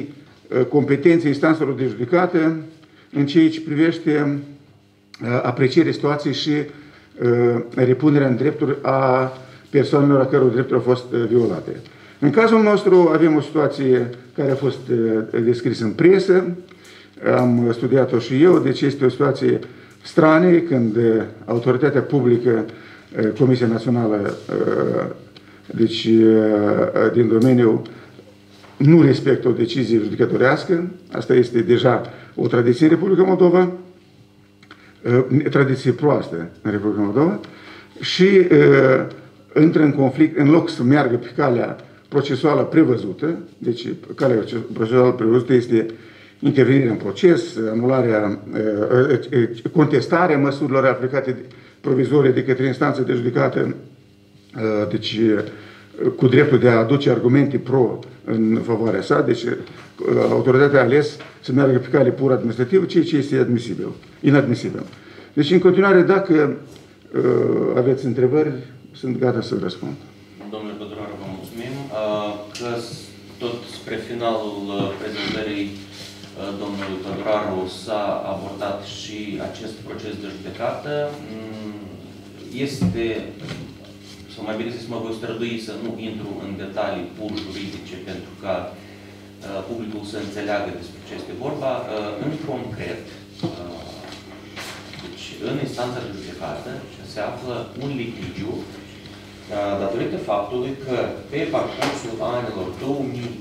competenței instanțelor de judecată în ceea ce privește aprecierea situației și repunerea în drepturi a persoanelor a căror drepturi au fost violate. În cazul nostru avem o situație care a fost descrisă în presă, am studiat-o și eu, deci este o situație stranie când autoritatea publică, Comisia Națională deci, din domeniu, nu respectă o decizie judecătorească. Asta este deja o tradiție în Republica Moldova, tradiție proastă în Republica Moldova, și intră în conflict, în loc să meargă pe calea procesuală prevăzută, deci calea procesuală prevăzută este intervenirea în proces, anularea, contestarea măsurilor aplicate provizorie de către instanță de judecată, deci cu dreptul de a aduce argumente pro în favoarea sa, deci autoritatea a ales să meargă pe cale pur administrativă, ceea ce este admisibil, inadmisibil. Deci, în continuare, dacă aveți întrebări, sunt gata să răspund. Domnule Păduraru, vă mulțumim. Că tot spre finalul prezentării domnului Păduraru s-a abordat și acest proces de judecată. Este, sau mai bine zis, mă voi strădui să nu intru în detalii pur juridice pentru ca publicul să înțeleagă despre ce este vorba. În concret, deci, în instanța de judecată se află un litigiu datorită faptului că pe parcursul anilor două mii...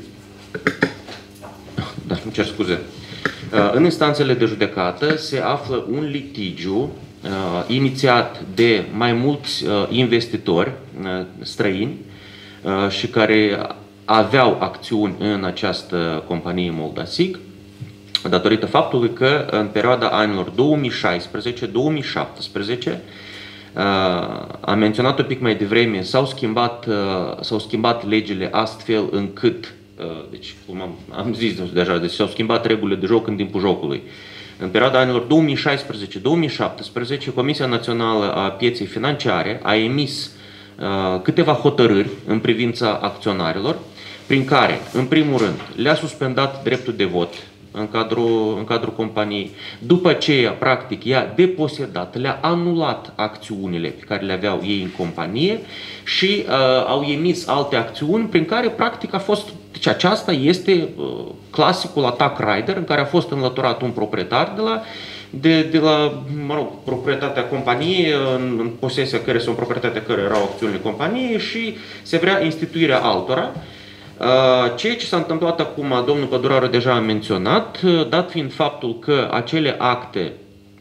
Da, îmi cer scuze. În instanțele de judecată se află un litigiu uh, inițiat de mai mulți uh, investitori uh, străini uh, și care aveau acțiuni în această companie Moldasic, datorită faptului că în perioada anilor două mii șaisprezece două mii șaptesprezece, am menționat un pic mai devreme, s-au schimbat, s-au schimbat legile astfel încât, deci, cum am, am zis deja, deci s-au schimbat regulile de joc în timpul jocului. În perioada anilor două mii șaisprezece două mii șaptesprezece, Comisia Națională a Pieței Financiare a emis uh, câteva hotărâri în privința acționarilor, prin care, în primul rând, le-a suspendat dreptul de vot în cadrul, în cadrul companiei. După aceea, practic, i-a deposedat, le-a anulat acțiunile pe care le aveau ei în companie și uh, au emis alte acțiuni prin care, practic, a fost... Deci aceasta este uh, clasicul attack rider în care a fost înlăturat un proprietar de la, de, de la mă rog, proprietatea companiei, în, în posesia care sau în proprietatea care erau acțiunile companiei și se vrea instituirea altora. Ceea ce s-a întâmplat acum, domnul Păduraru deja a menționat, dat fiind faptul că acele acte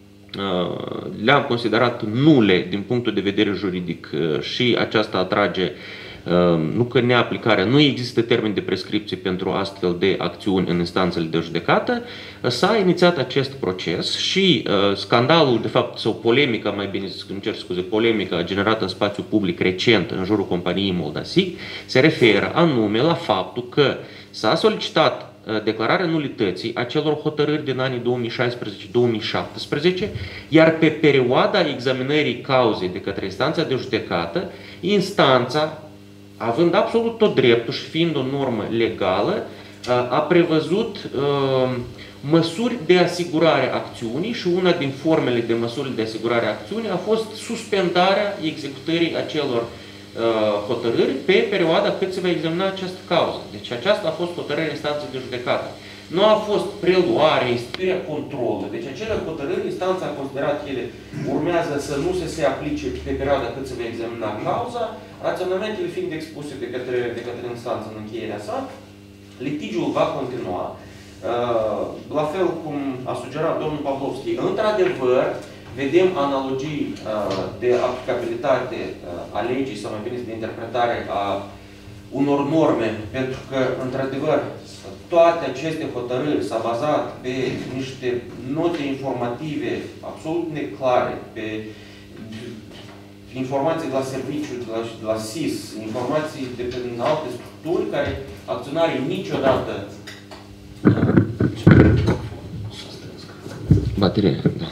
le-am considerat nule din punctul de vedere juridic și aceasta atrage, nu că neaplicarea, nu există termen de prescripție pentru astfel de acțiuni în instanțele de judecată, s-a inițiat acest proces și scandalul, de fapt, sau polemica, mai bine zis, îmi cer scuze, polemica generată în spațiu public recent în jurul companiei Moldasic, se referă anume la faptul că s-a solicitat declararea nulității acelor hotărâri din anii două mii șaisprezece două mii șaptesprezece, iar pe perioada examinării cauzei de către instanța de judecată, instanța, având absolut tot dreptul și fiind o normă legală, a prevăzut uh, măsuri de asigurare a acțiunii și una din formele de măsuri de asigurare a acțiunii a fost suspendarea executării acelor uh, hotărâri pe perioada cât se va examina această cauză. Deci aceasta a fost hotărârea instanței de judecată. Nu a fost preluare, instituirea controlului. Deci acele hotărâri, instanța a considerat că ele urmează să nu se se aplice pe perioada cât se va examina cauza, raționamentele fiind expuse de către, de către instanță în încheierea sa, litigiul va continua. La fel cum a sugerat domnul Pavlovski, într-adevăr, vedem analogii de aplicabilitate a legii sau mai bine de interpretare a unor norme, pentru că, într-adevăr, toate aceste hotărâri s-au bazat pe niște note informative absolut neclare, pe informații de la serviciu, de la, de la S I S, informații de pe alte structuri care acționarii niciodată... Baterie, da.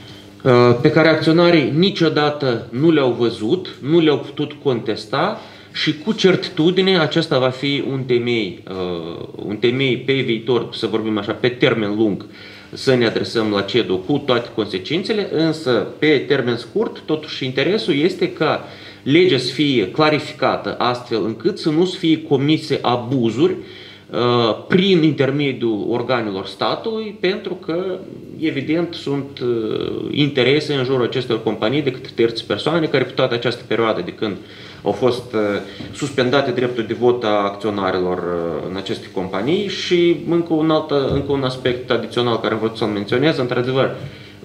Pe care acționarii niciodată nu le-au văzut, nu le-au putut contesta și cu certitudine acesta va fi un temei, uh, un temei pe viitor, să vorbim așa, pe termen lung, să ne adresăm la C E D O cu toate consecințele, însă pe termen scurt, totuși interesul este ca legea să fie clarificată astfel încât să nu să fie comise abuzuri uh, prin intermediul organelor statului, pentru că, evident, sunt uh, interese în jurul acestor companii de către terțe persoane care pe toată această perioadă de când au fost uh, suspendate dreptul de vot a acționarilor uh, în aceste companii și încă un, alt, încă un aspect adițional care am vrut să-l menționez, într-adevăr,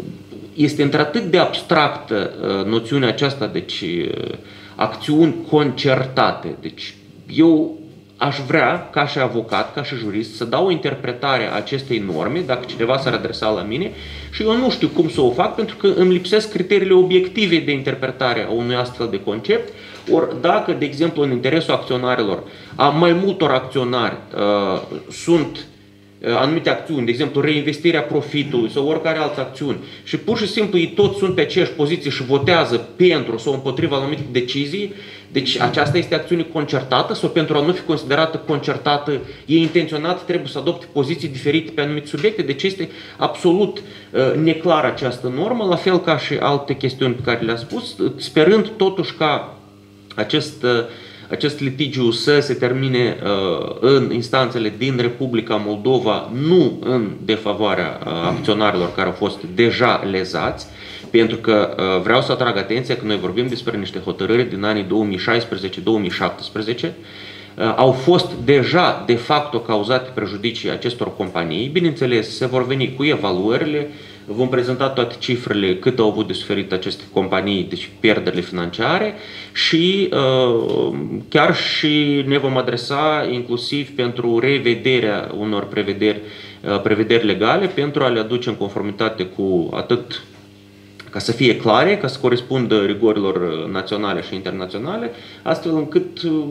este într-atât de abstractă uh, noțiunea aceasta, deci uh, acțiuni concertate. Deci eu aș vrea, ca și avocat, ca și jurist, să dau o interpretare a acestei norme, dacă cineva s-ar adresa la mine, și eu nu știu cum să o fac, pentru că îmi lipsesc criteriile obiective de interpretare a unui astfel de concept. Ori dacă, de exemplu, în interesul acționarilor, a mai multor acționari uh, sunt anumite acțiuni, de exemplu reinvestirea profitului sau oricare altă acțiuni și pur și simplu ei toți sunt pe aceeași poziție și votează pentru sau împotriva anumite decizii, deci aceasta este acțiune concertată sau pentru a nu fi considerată concertată, e intenționat, trebuie să adopte poziții diferite pe anumite subiecte, deci este absolut uh, neclară această normă, la fel ca și alte chestiuni pe care le-am spus, sperând totuși ca acest uh, acest litigiu să se termine uh, în instanțele din Republica Moldova, nu în defavoarea uh, acționarilor care au fost deja lezați, pentru că uh, vreau să atrag atenția că noi vorbim despre niște hotărâri din anii două mii șaisprezece două mii șaptesprezece, uh, au fost deja de facto cauzate prejudicii acestor companii, bineînțeles se vor veni cu evaluările, vom prezenta toate cifrele cât au avut de suferit aceste companii, deci pierderile financiare și uh, chiar și ne vom adresa inclusiv pentru revederea unor prevederi, uh, prevederi legale pentru a le aduce în conformitate cu atât ca să fie clare, ca să corespundă rigorilor naționale și internaționale, astfel încât uh,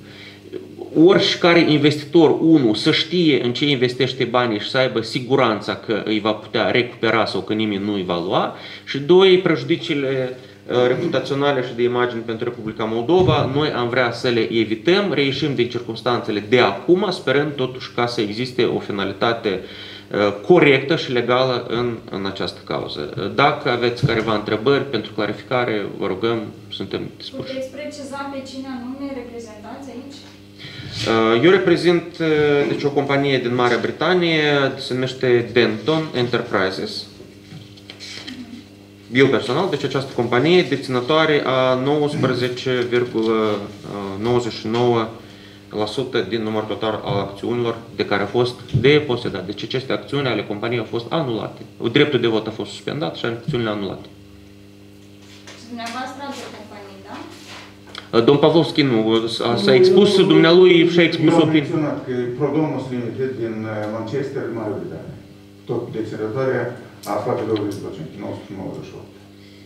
oricare investitor, unu, să știe în ce investește banii și să aibă siguranța că îi va putea recupera sau că nimeni nu îi va lua și doi, prejudiciile reputaționale și de imagine pentru Republica Moldova, noi am vrea să le evităm, reieșim din circumstanțele de acum, sperând totuși ca să existe o finalitate corectă și legală în, în această cauză. Dacă aveți careva întrebări pentru clarificare, vă rugăm, suntem dispuși. Puteți preciza pe cine anume reprezentați aici? Eu reprezint deci, o companie din Marea Britanie, se numește Denton Enterprises. Eu personal, deci această companie deținătoare a nouăsprezece virgulă nouăzeci și nouă la sută din numărul total al acțiunilor de care a fost deposedat. Deci aceste acțiuni ale companiei au fost anulate. Dreptul de vot a fost suspendat și acțiunile anulate. Și dumneavoastră alte companii, da? Domn Pavlovski nu, s-a expus dumnealui și a expus opinia. opinie. Eu am menționat că Prodomos Limited din Manchester, Marea Britanie. Tot deținătoarea a aflat pe douăzeci la sută, nouă sute nouăzeci și opt.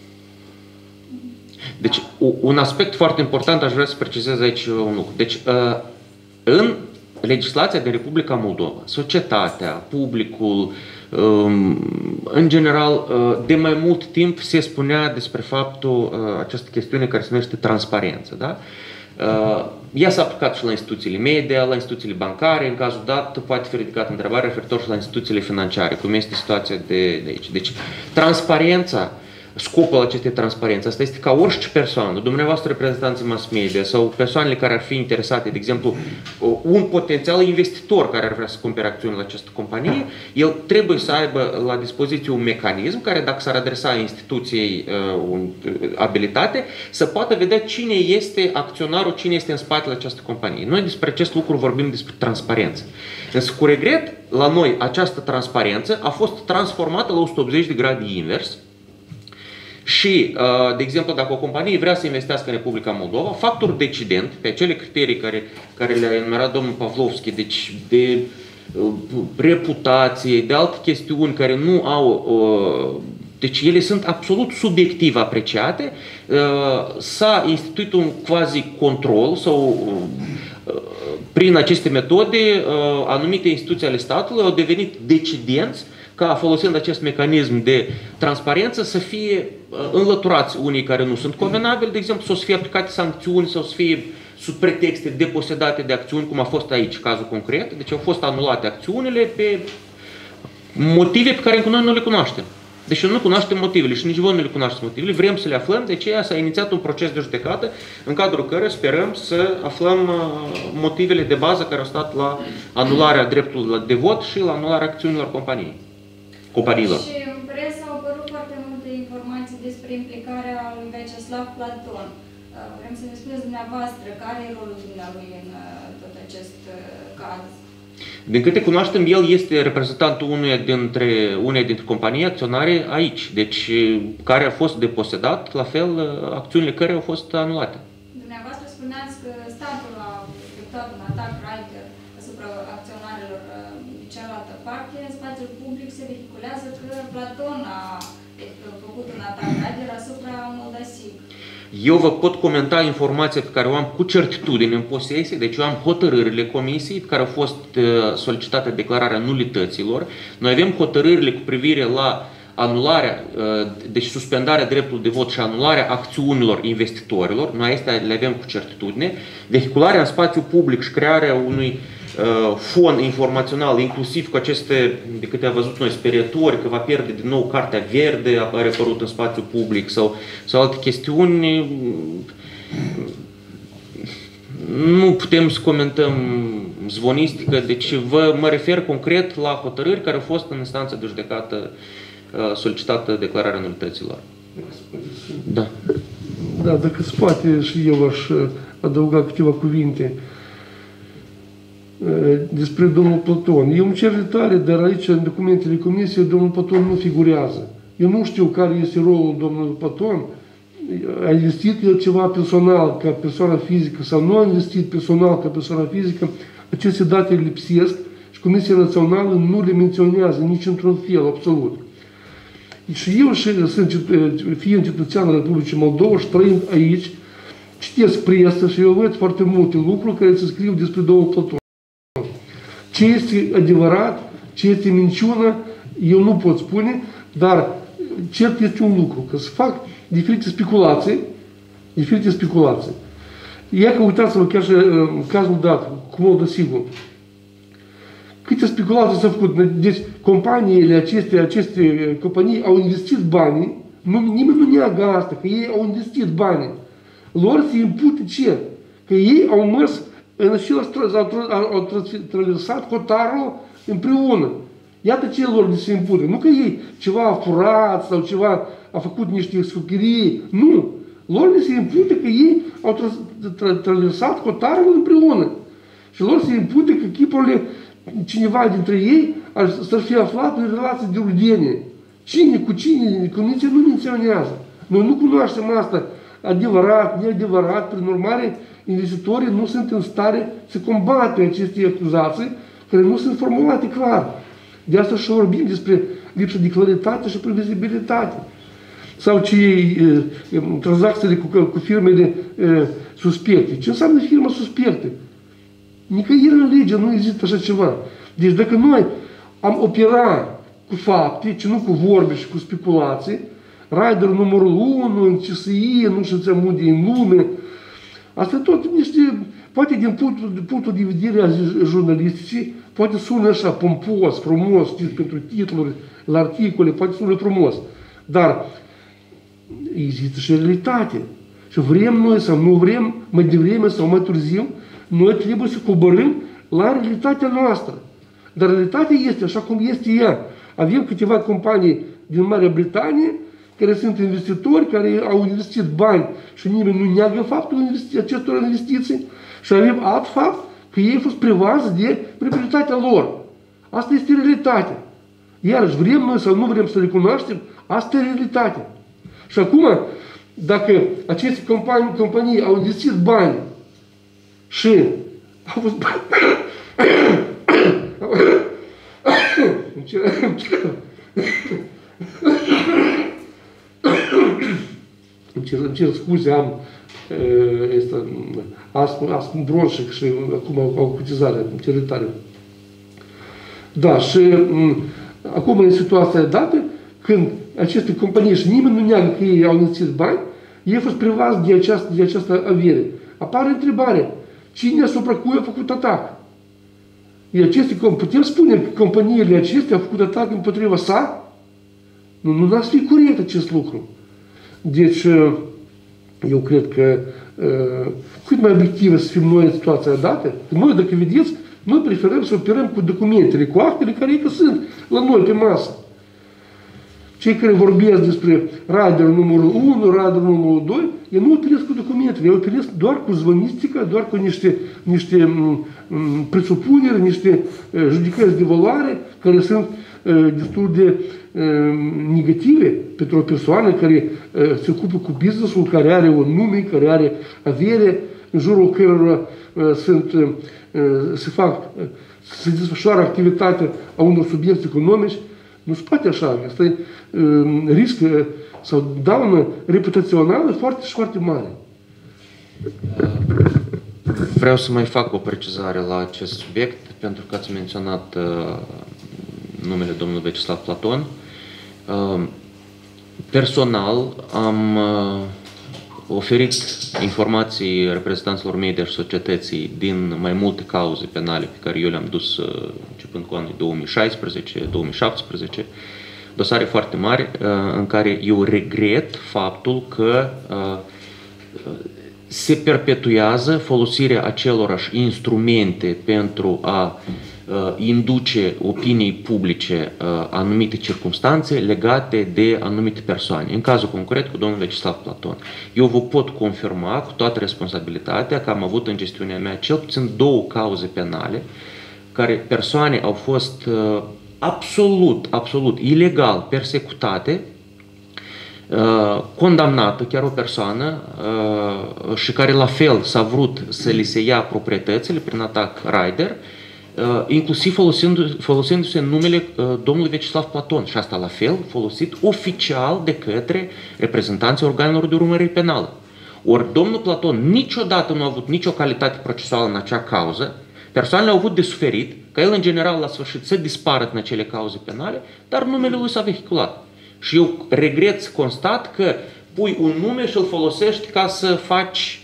Deci, un aspect foarte important, aș vrea să precizez aici un lucru. Deci, în legislația din Republica Moldova, societatea, publicul, în general, de mai mult timp se spunea despre faptul, această chestiune care se numește transparență. Da? Ea s-a aplicat și la instituțiile media, la instituțiile bancare, în cazul dat poate fi ridicată întrebarea referitor și la instituțiile financiare, cum este situația de, de aici. Deci, transparența, scopul acestei transparențe, asta este ca orice persoană, dumneavoastră reprezentanții mass media sau persoanele care ar fi interesate, de exemplu, un potențial investitor care ar vrea să cumpere acțiuni la această companie, el trebuie să aibă la dispoziție un mecanism care, dacă s-ar adresa instituției uh, abilitate, să poată vedea cine este acționarul, cine este în spatele acestei companii. Noi despre acest lucru vorbim despre transparență. Însă, cu regret, la noi această transparență a fost transformată la o sută optzeci de grade invers. Și, de exemplu, dacă o companie vrea să investească în Republica Moldova, factorul decident, pe acele criterii care, care le-a enumerat domnul Pavlovski, deci de reputație, de alte chestiuni care nu au, deci ele sunt absolut subiectiv apreciate, s-a instituit un quasi-control sau prin aceste metode anumite instituții ale statului au devenit decidenți ca, folosind acest mecanism de transparență, să fie înlăturați unii care nu sunt convenabili, de exemplu, sau să fie aplicate sancțiuni, sau să fie sub pretexte deposedate de acțiuni, cum a fost aici cazul concret. Deci au fost anulate acțiunile pe motive pe care încă noi nu le cunoaștem. Deci nu cunoaștem motivele și nici voi nu le cunoașteți motivele, vrem să le aflăm, de aceea s-a inițiat un proces de judecată în cadrul căruia sperăm să aflăm motivele de bază care au stat la anularea dreptului de vot și la anularea acțiunilor companiei. Companiilor. Și în presă au apărut foarte multe informații despre implicarea lui Vyacheslav Platon. Vrem să ne spuneți dumneavoastră care e rolul dumnealui în tot acest caz? Din câte cunoaștem, el este reprezentantul uneia dintre, uneia dintre companii acționare aici, deci care a fost deposedat, la fel acțiunile care au fost anulate. Dumneavoastră spuneați că statul a efectuat un atac Ryder asupra acționarilor de cealaltă parte. În spațiul public se vehiculează că Platon a făcut un atac Ryder asupra Moldasiv. Eu vă pot comenta informația pe care o am cu certitudine în posesie, deci eu am hotărârile comisiei pe care au fost solicitate declararea nulităților. Noi avem hotărârile cu privire la anularea, deci suspendarea dreptului de vot și anularea acțiunilor investitorilor. Noi astea le avem cu certitudine. Vehicularea în spațiu public și crearea unui fond informațional, inclusiv cu aceste, de câte am văzut noi, sperietori, că va pierde din nou Cartea Verde, a apărut în spațiu public sau, sau alte chestiuni, nu putem să comentăm zvonistică, deci vă, mă refer concret la hotărâri care au fost în instanță de judecată solicitată declararea nulităților. Da. Da, dacă se poate și eu aș adăuga câteva cuvinte despre domnul Platon. Eu îmi cer iertare, dar aici, în documentele comisiei, domnul Platon nu figurează. Eu nu știu care este rolul domnului Platon. A investit el ceva personal ca persoană fizică sau nu a investit personal ca persoană fizică, aceste date lipsesc și Comisia Națională nu le menționează nici într-un fel, absolut. Și eu, și sunt, fiind cetățean al Republicii Moldova și trăind aici, citesc presă și eu văd foarte multe lucruri care se scriu despre domnul Platon. Ce este adevărat, ce este minciună, eu nu pot spune, dar cert este un lucru, că se fac diferite speculații, diferite speculații. Ia că uitați-vă chiar și în cazul dat, cu Moldasivul. Câte speculații s-au făcut? Deci companiile acestea, aceste companii au investit banii, nu, nimeni nu neagă asta, că ei au investit banii. Lor se impute ce? Că ei au mers în același au traversat hotarul împreună. Iată ce lor li se impune. Nu că ei ceva a furat sau ceva a făcut niște scucherii. Nu. Lor li se impune că ei au tra tra traversat hotarul împreună. Și lor se impune că chipurile, cineva dintre ei s-ar fi aflat în relații de rudenie. Cine cu cine, Comisia nu menționează. Noi nu cunoaștem asta adevărat, neadevărat, prin urmare, investitorii nu sunt în stare să combată aceste acuzații care nu sunt formulate clar. De asta și vorbim despre lipsa de claritate și previzibilitate. Sau ce e, tranzacțiile cu, cu firmele e, suspecte. Ce înseamnă firmă suspectă? Nicăieri în lege nu există așa ceva. Deci dacă noi am opera cu fapte, ci nu cu vorbe și cu speculații, Ryder numărul unu, în C S I, nu știu unde în lume, asta tot niște, poate din punctul, din punctul de vedere al jurnalisticii, poate sună așa pompos, frumos, știți, pentru titluri, la articole, poate sună frumos. Dar există și realitate. Și vrem noi sau nu vrem, mai devreme sau mai târziu, noi trebuie să coborâm la realitatea noastră. Dar realitatea este așa cum este ea. Avem câteva companii din Marea Britanie care sunt investitori, care au investit bani și nimeni nu neagă faptul acestor investiții. Și avem alt fapt, că ei au fost privați de proprietatea lor. Asta este realitatea. Iarăși, vrem noi sau nu vrem să recunoaștem, asta e realitatea. Și acum, dacă aceste companii, companii au investit bani și au fost bani, îmi cer, îmi cer scuze, am este, ascun bronșic și acum au cutizare, îmi cer iertare. Da, și acum în situația dată, când aceste companii și nimeni nu neagă că ei au investit bani, ei au fost privați de această, de această avere. apare întrebarea, cine asupra cui a făcut atac? E aceste, putem spune că companiile acestea au făcut atac împotriva sa? Nu, nu n-ar fi corect acest lucru. Deci, eu cred că cât mai obiectivă să fim noi în situația dată, noi, dacă vedeți, noi preferăm să operăm cu documentele, cu actele care încă sunt la noi pe masă. Cei care vorbesc despre radarul numărul unu, radarul numărul doi, ei nu operesc cu documentele, ei operesc doar cu zvănistica, doar cu niște, niște m, presupuneri, niște uh, judecăți de valoare care sunt uh, destul de uh, negative pentru o persoană care uh, se ocupă cu business-ul, care are un nume, care are avere, în jurul cărora uh, sunt, uh, se fac, uh, se desfășoară activitatea a unor subiecti economici. Nu se poate așa. Asta e uh, risc uh, sau daună reputațională foarte și foarte mare. Vreau să mai fac o precizare la acest subiect, pentru că ați menționat uh, numele domnului Vecislav Platon. Uh, personal am uh, oferit informații reprezentanților media și societății din mai multe cauze penale pe care eu le-am dus uh, începând cu anul două mii șaisprezece două mii șaptesprezece, dosare foarte mari uh, în care eu regret faptul că uh, se perpetuează folosirea acelorași instrumente pentru a uh, induce opiniei publice uh, anumite circunstanțe legate de anumite persoane. În cazul concret cu domnul Vecislav Platon. Eu vă pot confirma cu toată responsabilitatea că am avut în gestiunea mea cel puțin două cauze penale care persoane au fost uh, absolut, absolut ilegal persecutate, Uh, condamnată chiar o persoană uh, și care la fel s-a vrut să li se ia proprietățile prin atac raider, uh, inclusiv folosindu- folosindu-se numele uh, domnului Vecislav Platon și asta la fel folosit oficial de către reprezentanții organelor de urmărire penală. Ori domnul Platon niciodată nu a avut nicio calitate procesuală în acea cauză, persoanele au avut de suferit, ca el în general la sfârșit să dispară în acele cauze penale, dar numele lui s-a vehiculat. Și eu regret să constat că pui un nume și îl folosești ca să faci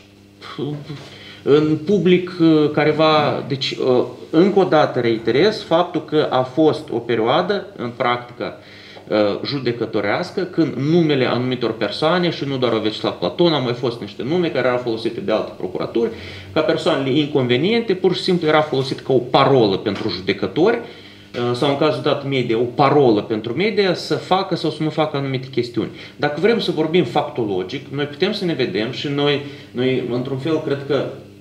în public careva. Deci, încă o dată reiterez faptul că a fost o perioadă în practică judecătorească când numele anumitor persoane, și nu doar o Vecislav Platon, au mai fost niște nume care erau folosite de alte procuraturi, ca persoanele inconveniente, pur și simplu era folosit ca o parolă pentru judecători, sau în cazul dat media, o parolă pentru media să facă sau să nu facă anumite chestiuni. Dacă vrem să vorbim factologic, noi putem să ne vedem și noi, noi într-un fel, cred că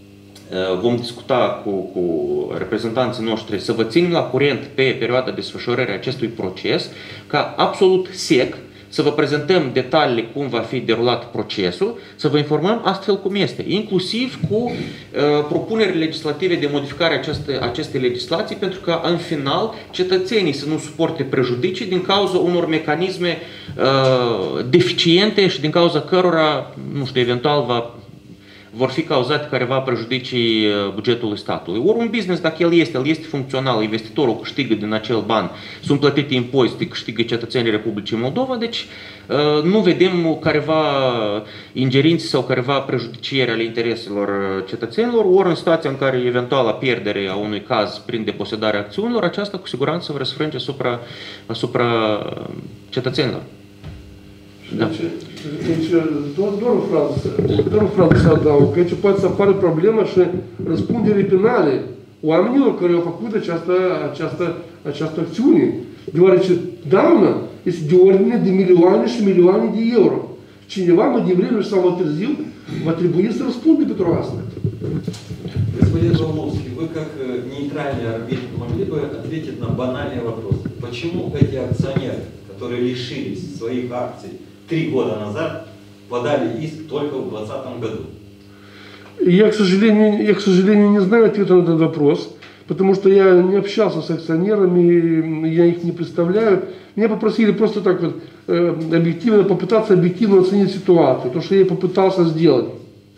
vom discuta cu, cu reprezentanții noștri să vă ținem la curent pe perioada desfășurării acestui proces, ca absolut sec, să vă prezentăm detaliile cum va fi derulat procesul, să vă informăm astfel cum este, inclusiv cu uh, propuneri legislative de modificare aceste, acestei legislații, pentru că în final cetățenii să nu suporte prejudicii din cauza unor mecanisme uh, deficiente și din cauza cărora, nu știu, eventual va vor fi cauzate careva prejudicii bugetului statului. Ori un business, dacă el este, el este funcțional, investitorul câștigă din acel ban, sunt plătite impozite, câștigă cetățenii Republicii Moldova, deci nu vedem careva ingerințe sau careva prejudiciere ale intereselor cetățenilor, ori în situația în care eventuala pierdere a unui caz prin deposedarea acțiunilor, aceasta cu siguranță se va răsfrânge asupra, asupra cetățenilor. Da. Deci, deci doar, doar, o frază, doar o frază să adaug, că aici poate să apară problema și răspundere penale oamenilor care au făcut această, această, această acțiune. Deoarece dauna este de ordine de milioane și milioane de euro. Cineva mai devreme sau mai târziu va trebui să răspundă pentru asta. Господин Волновский, вы как нейтральный арбитр могли бы ответить на банальный вопрос? Почему эти акционеры, которые лишились своих акций три года назад, подали иск только в двадцатом году? Я, к сожалению, я, к сожалению, не знаю ответа на этот вопрос, потому что я не общался с акционерами, я их не представляю. Меня попросили просто так вот объективно, попытаться объективно оценить ситуацию, то, что я и попытался сделать.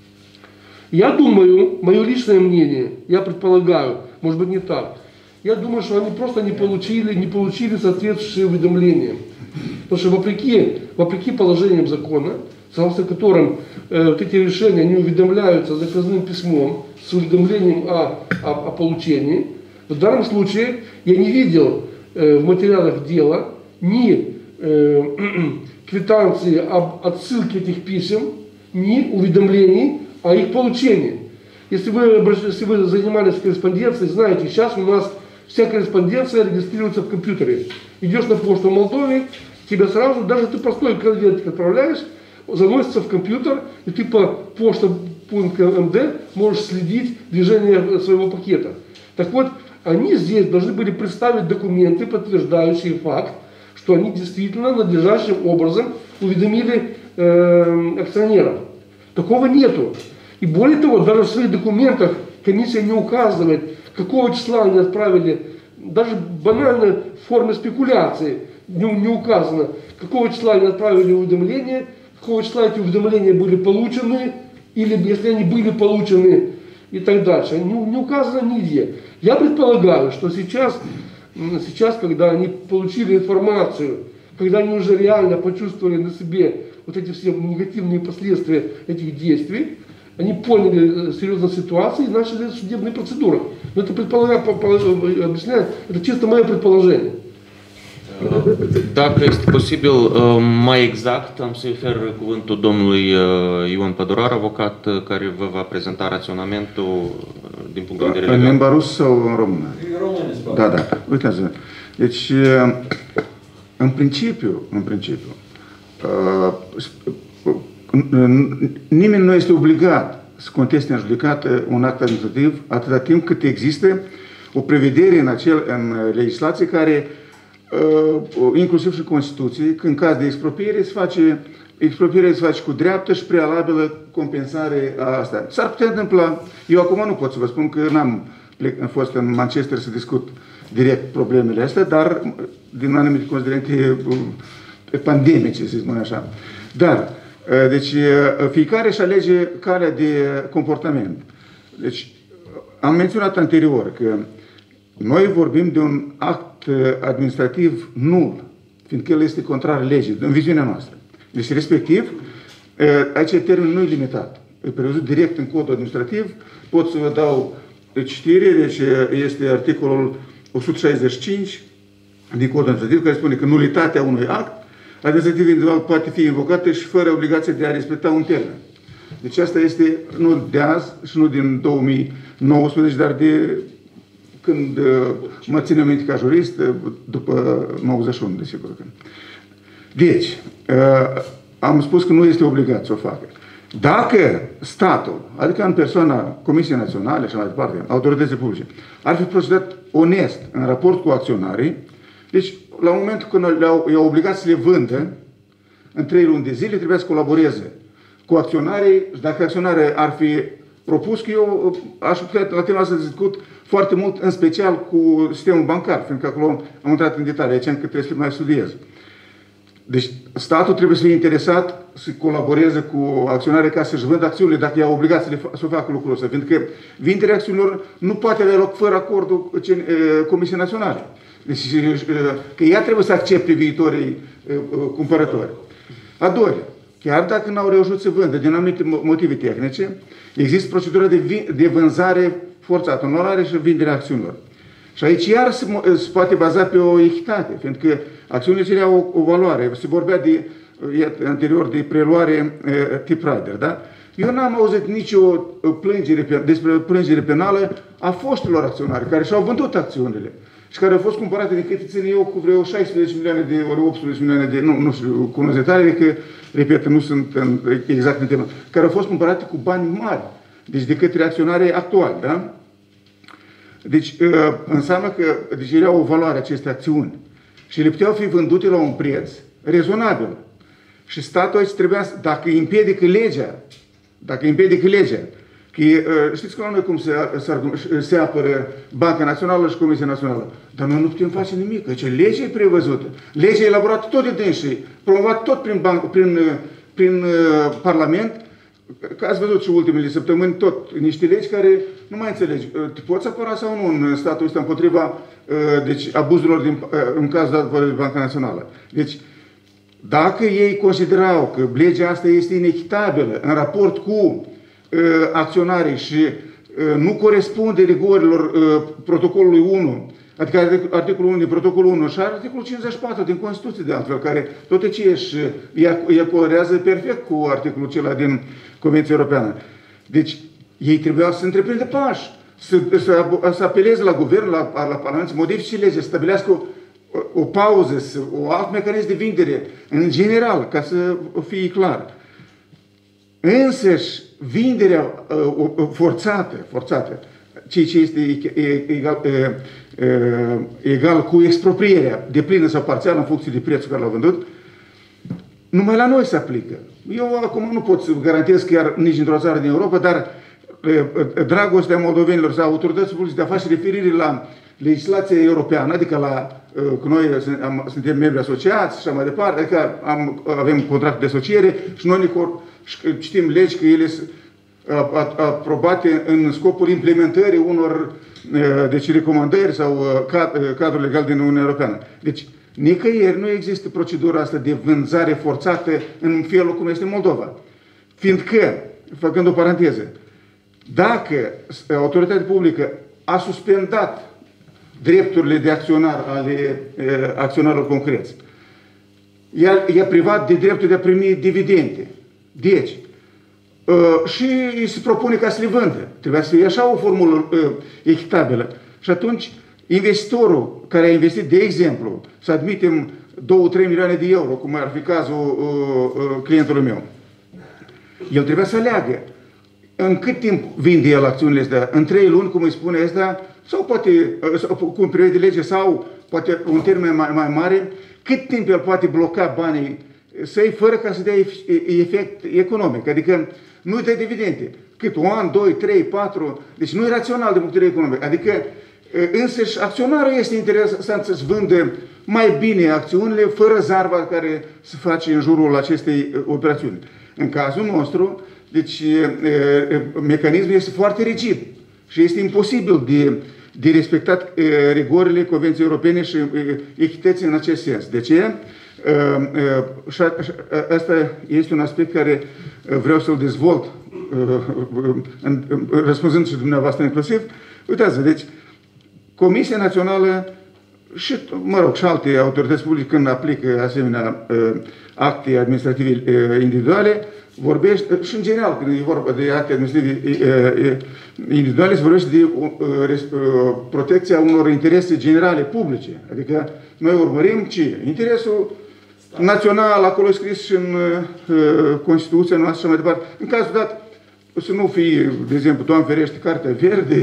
Я думаю, мое личное мнение, я предполагаю, может быть не так, я думаю, что они просто не получили, не получили соответствующие уведомления. Потому что вопреки, вопреки положениям закона, согласно которым э, вот эти решения не уведомляются заказным письмом с уведомлением о, о, о получении. В данном случае я не видел э, в материалах дела ни э, квитанции об отсылке этих писем, ни уведомлений о их получении. Если вы, если вы занимались корреспонденцией, знаете, сейчас у нас вся корреспонденция регистрируется в компьютере. Идешь на почту в Молдове, тебя сразу, даже ты простой конвертик отправляешь, заносится в компьютер, и ты по почта.мд можешь следить движение своего пакета. Так вот, они здесь должны были представить документы, подтверждающие факт, что они действительно надлежащим образом уведомили э, акционеров. Такого нету. И более того, даже в своих документах комиссия не указывает, какого числа они отправили, даже банально в форме спекуляции не, не указано, какого числа они отправили уведомления, какого числа эти уведомления были получены, или если они были получены и так дальше. Не, не указано нигде. Я предполагаю, что сейчас, сейчас, когда они получили информацию, когда они уже реально почувствовали на себе вот эти все негативные последствия этих действий, они поняли серьезную ситуацию и начали судебные процедуры. Но это предполагаю, объясняю, это чисто мое предположение. Dacă este posibil, mai exact, am să-i ofer cuvântul domnului Ion Pădurar, avocat, care vă va prezenta raționamentul din punct de vedere legal. În limba rusă sau în română? În română, spune. Da, da. Uitați-vă. Deci, în principiu, în principiu, nimeni nu este obligat să conteste în judecată un act administrativ atâta timp cât există o prevedere în, acel, în legislație care, inclusiv și Constituție, că în caz de expropiere se face, expropierea se face cu dreaptă și prealabilă compensare a asta. S-ar putea întâmpla, eu acum nu pot să vă spun că n-am fost în Manchester să discut direct problemele astea, dar din anumite considerente pandemice, să spun așa. Dar, deci, fiecare își alege calea de comportament. Deci, am menționat anterior că noi vorbim de un act administrativ nul, fiindcă el este contrar legii, în viziunea noastră. Deci, respectiv, aici termenul nu e limitat. E prevăzut direct în codul administrativ. Pot să vă dau citire, deci este articolul o sută șaizeci și cinci din codul administrativ, care spune că nulitatea unui act administrativ individual poate fi invocată și fără obligație de a respecta un termen. Deci asta este nu de azi și nu din două mii nouăsprezece, dar de când mă țin minte ca jurist, după nouăzeci și unu, desigur. Deci, am spus că nu este obligat să o facă. Dacă statul, adică în persoana Comisiei Naționale și mai departe, autoritățile publice, ar fi procedat onest în raport cu acționarii, deci la momentul când le-au obligat să le vândă, în trei luni de zile trebuia să colaboreze cu acționarii. Și dacă acționarii ar fi propus, că eu aș putea la tema asta să discut foarte mult, în special cu sistemul bancar, fiindcă acolo am intrat în detalii, aici încă trebuie să mai studiez. Deci statul trebuie să fie interesat să colaboreze cu acționarii ca să-și vândă acțiunile, dacă i-au obligat să, le fa să facă lucrul ăsta, fiindcă vinderea acțiunilor nu poate avea loc fără acordul Comisiei Naționale. Deci că ea trebuie să accepte viitorii cumpărători. A doilea, chiar dacă n-au reușit să vândă din anumite motive tehnice, există procedura de, de vânzare forțată, onorare și vinderea acțiunilor. Și aici iar se, se poate baza pe o echitate, fiindcă acțiunile cele au o, o valoare. Se vorbea de, anterior de preluare e, tip rider, da? Eu n-am auzit nicio plângere, despre plângere penală a foștilor acționari care și-au vândut acțiunile și care au fost cumpărate, de câte țin eu, cu vreo șaisprezece milioane de ori optsprezece milioane de, nu, nu știu, cunosc detalii, că, repet, nu sunt în, exact în temă, care au fost cumpărate cu bani mari, deci de către acționarii actuali, da? Deci înseamnă că deci erau o valoare aceste acțiuni și le puteau fi vândute la un preț rezonabil. Și statul aici trebuia, dacă împiedică legea, dacă împiedică legea, că știți că la noi cum se, se, se apără Banca Națională și Comisia Națională, dar noi nu putem face nimic, că legea e prevăzută, legea e elaborată tot de dânsii, promovată tot prin, banc, prin, prin Parlament, că ați văzut și ultimele săptămâni tot niște legi care nu mai înțelegi. Te poți apăra sau nu în statul ăsta împotriva deci, abuzurilor din, în cazul dat de Banca Națională. Deci, Dacă ei considerau că legea asta este inechitabilă în raport cu uh, acționarii și uh, nu corespunde rigorilor uh, protocolului unu, adică articolul unu din protocolul unu și articolul cincizeci și patru din Constituție, de altfel, care tot ce își colorează perfect cu articolul acela din Convenția Europeană. Deci, ei trebuiau să întreprindă pași, să, să, să apeleze la guvern, la, la Parlament, să modifice legea, să stabilească o, o pauză, să, o alt mecanism de vindere, în general, ca să fie clar. Însăși, vinderea uh, forțată, forțată, ceea ce este egal, egal cu exproprierea de plină sau parțială în funcție de prețul care l-au vândut, numai la noi se aplică. Eu acum nu pot să garantez chiar nici într-o țară din Europa, dar dragostea moldovenilor sau autorităților publice de a face referire la legislația europeană, adică la că noi suntem membri asociați și așa mai departe, adică am, avem contract de asociere și noi ne citim legi că ele sunt aprobate în scopul implementării unor deci, recomandări sau cadrul legal din Uniunea Europeană. Deci, nicăieri nu există procedura asta de vânzare forțată în felul cum este Moldova. Fiindcă, făcând o paranteză, dacă autoritatea publică a suspendat drepturile de acționar ale acționarilor concreți, i-a privat de dreptul de a primi dividende. Deci, Uh, și îi se propune ca să le vândă. Trebuia să fie așa o formulă uh, echitabilă. Și atunci, investitorul care a investit, de exemplu, să admitem două trei milioane de euro, cum ar fi cazul uh, uh, clientului meu, el trebuia să aleagă în cât timp vinde el acțiunile astea, în trei luni, cum îi spune asta, sau poate, uh, sau, cum prevede lege, sau poate un termen mai, mai mare, cât timp el poate bloca banii săi fără ca să dea efect economic. Adică nu-i dă dividende. Cât? Un an, doi, trei, patru. Deci nu e rațional de punct de vedere economic. Adică însăși acționarul este interesant să-ți vândă mai bine acțiunile fără zarva care se face în jurul acestei operațiuni. În cazul nostru, deci mecanismul este foarte rigid și este imposibil de, de respectat rigorile Convenției Europene și echității în acest sens. De ce? Și asta este un aspect care vreau să-l dezvolt, răspunzând și dumneavoastră inclusiv. Uitați, deci, Comisia Națională și, mă rog, și alte autorități publice, când aplică asemenea acte administrative individuale, vorbește, și în general, când e vorba de acte administrative individuale, se vorbește de protecția unor interese generale publice. Adică noi urmărim ce? Interesul național, acolo scris și în uh, Constituția noastră și mai departe. În cazul dat, să nu fie, de exemplu, Doamne ferește, Cartea Verde,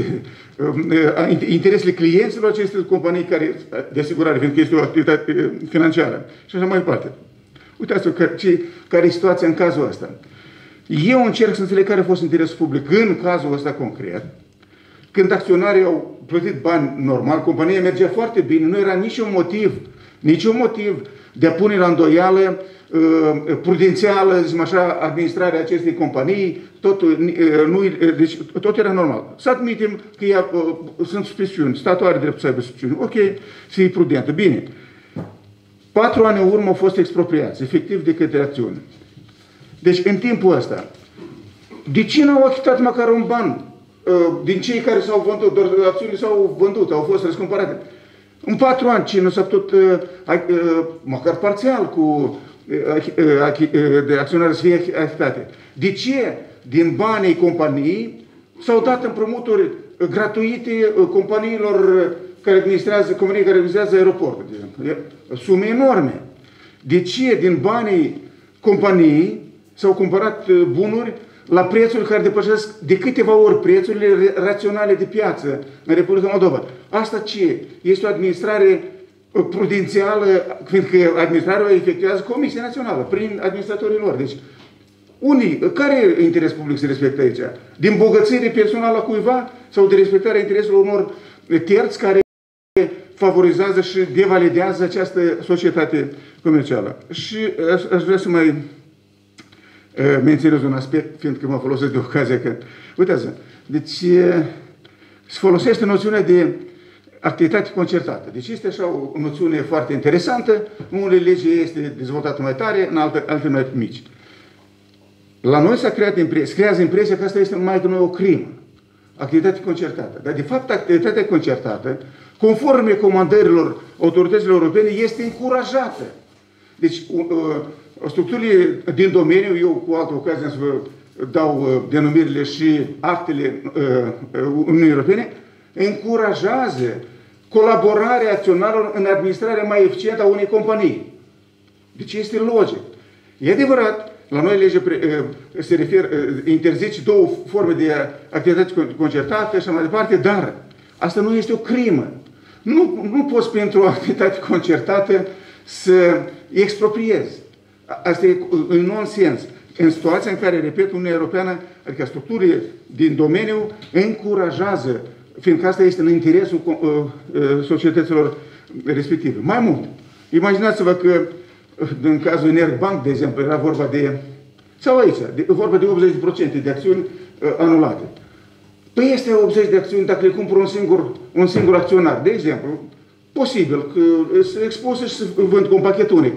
uh, interesele clienților acestei companii care, de asigurare, fiindcă este o activitate financiară și așa mai departe. Uitați-vă care e situația în cazul ăsta. Eu încerc să înțeleg care a fost interesul public în cazul ăsta concret, când acționarii au plătit bani normal, compania mergea foarte bine, nu era niciun motiv, niciun motiv de a pune la îndoială uh, prudențială, zicem așa, administrarea acestei companii, tot, uh, nu, deci, tot era normal. Să admitem că ea, uh, sunt suspiciuni, statul are dreptul să aibă suspiciuni, ok, să fie prudentă, bine. Patru ani în urmă au fost expropriați, efectiv de către acțiune. Deci, în timpul ăsta, de ce n-au achitat măcar un ban uh, din cei care s-au vândut, doar acțiunile s-au vândut, au fost răscumpărate? În patru ani, ce nu s-a putut, uh, uh, măcar parțial, cu uh, uh, de acționare să fie achitate. De ce din banii companiei s-au dat împrumuturi gratuite uh, companiilor care administrează, companii care administrează aeroportul, de exemplu? Sume enorme. De ce din banii companiei s-au cumpărat bunuri la prețuri care depășesc de câteva ori prețurile raționale de piață în Republica Moldova? Asta ce? Este o administrare prudențială, fiindcă administrarea o efectuează Comisia Națională, prin administratorii lor. Deci, unii, care interes public se respectă aici? Din bogățire personală a cuiva sau de respectarea intereselor unor terți care favorizează și devalidează această societate comercială? Și aș, aș vrea să mai menționez un aspect, fiindcă mă folosesc de ocazie că, uitați, deci se folosește noțiunea de activitate concertată. Deci este așa o noțiune foarte interesantă. În unele legi este dezvoltată mai tare, în alte, alte mai mici. La noi s-a creat impresia, se creează impresia că asta este numai că noi o crimă. Activitate concertată. Dar de fapt activitatea concertată, conform recomandărilor autorităților europene, este încurajată. Deci structurile din domeniu, eu cu altă ocazie să vă dau denumirile și actele Uniunii Europene, încurajează colaborarea acționarilor în administrarea mai eficientă a unei companii. Deci este logic. E adevărat, la noi legea se referă, interzice două forme de activitate concertată și mai departe, dar asta nu este o crimă. Nu, nu poți pentru o activitate concertată să expropriezi. Asta e un nonsens. În situația în care, repet, Uniunea Europeană, adică structurile din domeniu, încurajează, fiindcă asta este în interesul societăților respective. Mai mult, imaginați-vă că în cazul Enerbank, de exemplu, era vorba de, sau aici, de, vorba de optzeci la sută de acțiuni uh, anulate. Păi este optzeci la sută de acțiuni dacă le cumpără un singur, un singur acționar. De exemplu, posibil că să expuse și să vând cu un pachet unic.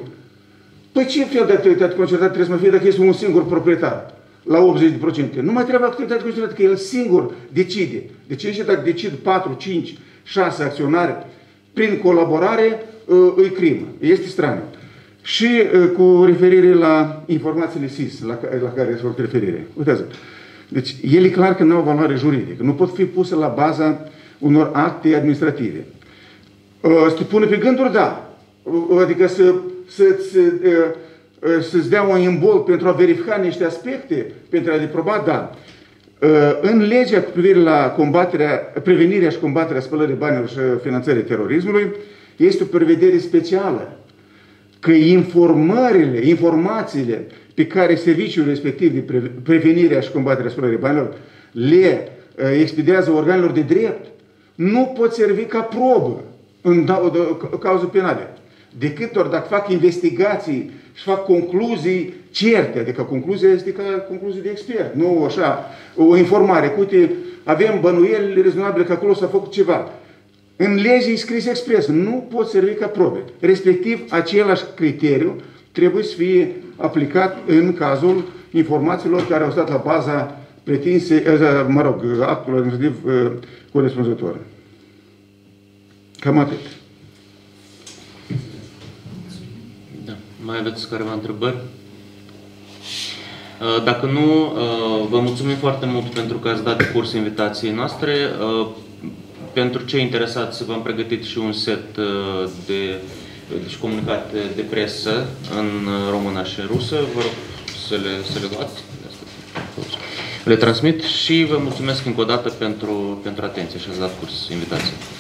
Păi ce fel de activitate concertată trebuie să mai fie dacă este un singur proprietar la optzeci la sută? Nu mai trebuie activitate concertată, că el singur decide. Deci și dacă decid patru, cinci, șase acționari prin colaborare, uh, îi crimă. Este straniu. Și uh, cu referire la informațiile S I S, la, la care s-a făcut referire. Uitați, deci el e clar că nu au valoare juridică, nu pot fi puse la baza unor acte administrative. Uh, să te pune pe gânduri, da. Uh, adică să, să, să, uh, să-ți dea un imbol pentru a verifica niște aspecte, pentru a deproba, da. Uh, în legea cu privire la combaterea, prevenirea și combaterea spălării banilor și finanțării terorismului, este o prevedere specială că informările, informațiile pe care serviciul respectiv de prevenirea și combaterea spălării banilor le expediază organelor de drept, nu pot servi ca probă în cauză penale. Decât doar dacă fac investigații și fac concluzii certe, adică concluzia este ca concluzii de expert, nu așa, o informare, cu uite, avem bănuieli rezonabile că acolo s-a făcut ceva. În lege e scris expres, nu pot servi ca probe. Respectiv, același criteriu trebuie să fie aplicat în cazul informațiilor care au stat la baza pretinse, mă rog, actul administrativ corespunzător. Cam atât. Da. Mai aveți careva întrebări? Dacă nu, vă mulțumim foarte mult pentru că ați dat curs invitației noastre. Pentru cei interesați, v-am pregătit și un set de deci comunicate de presă în română și rusă. Vă rog să le, să le luați. Le transmit și vă mulțumesc încă o dată pentru, pentru atenție și ați dat curs invitației.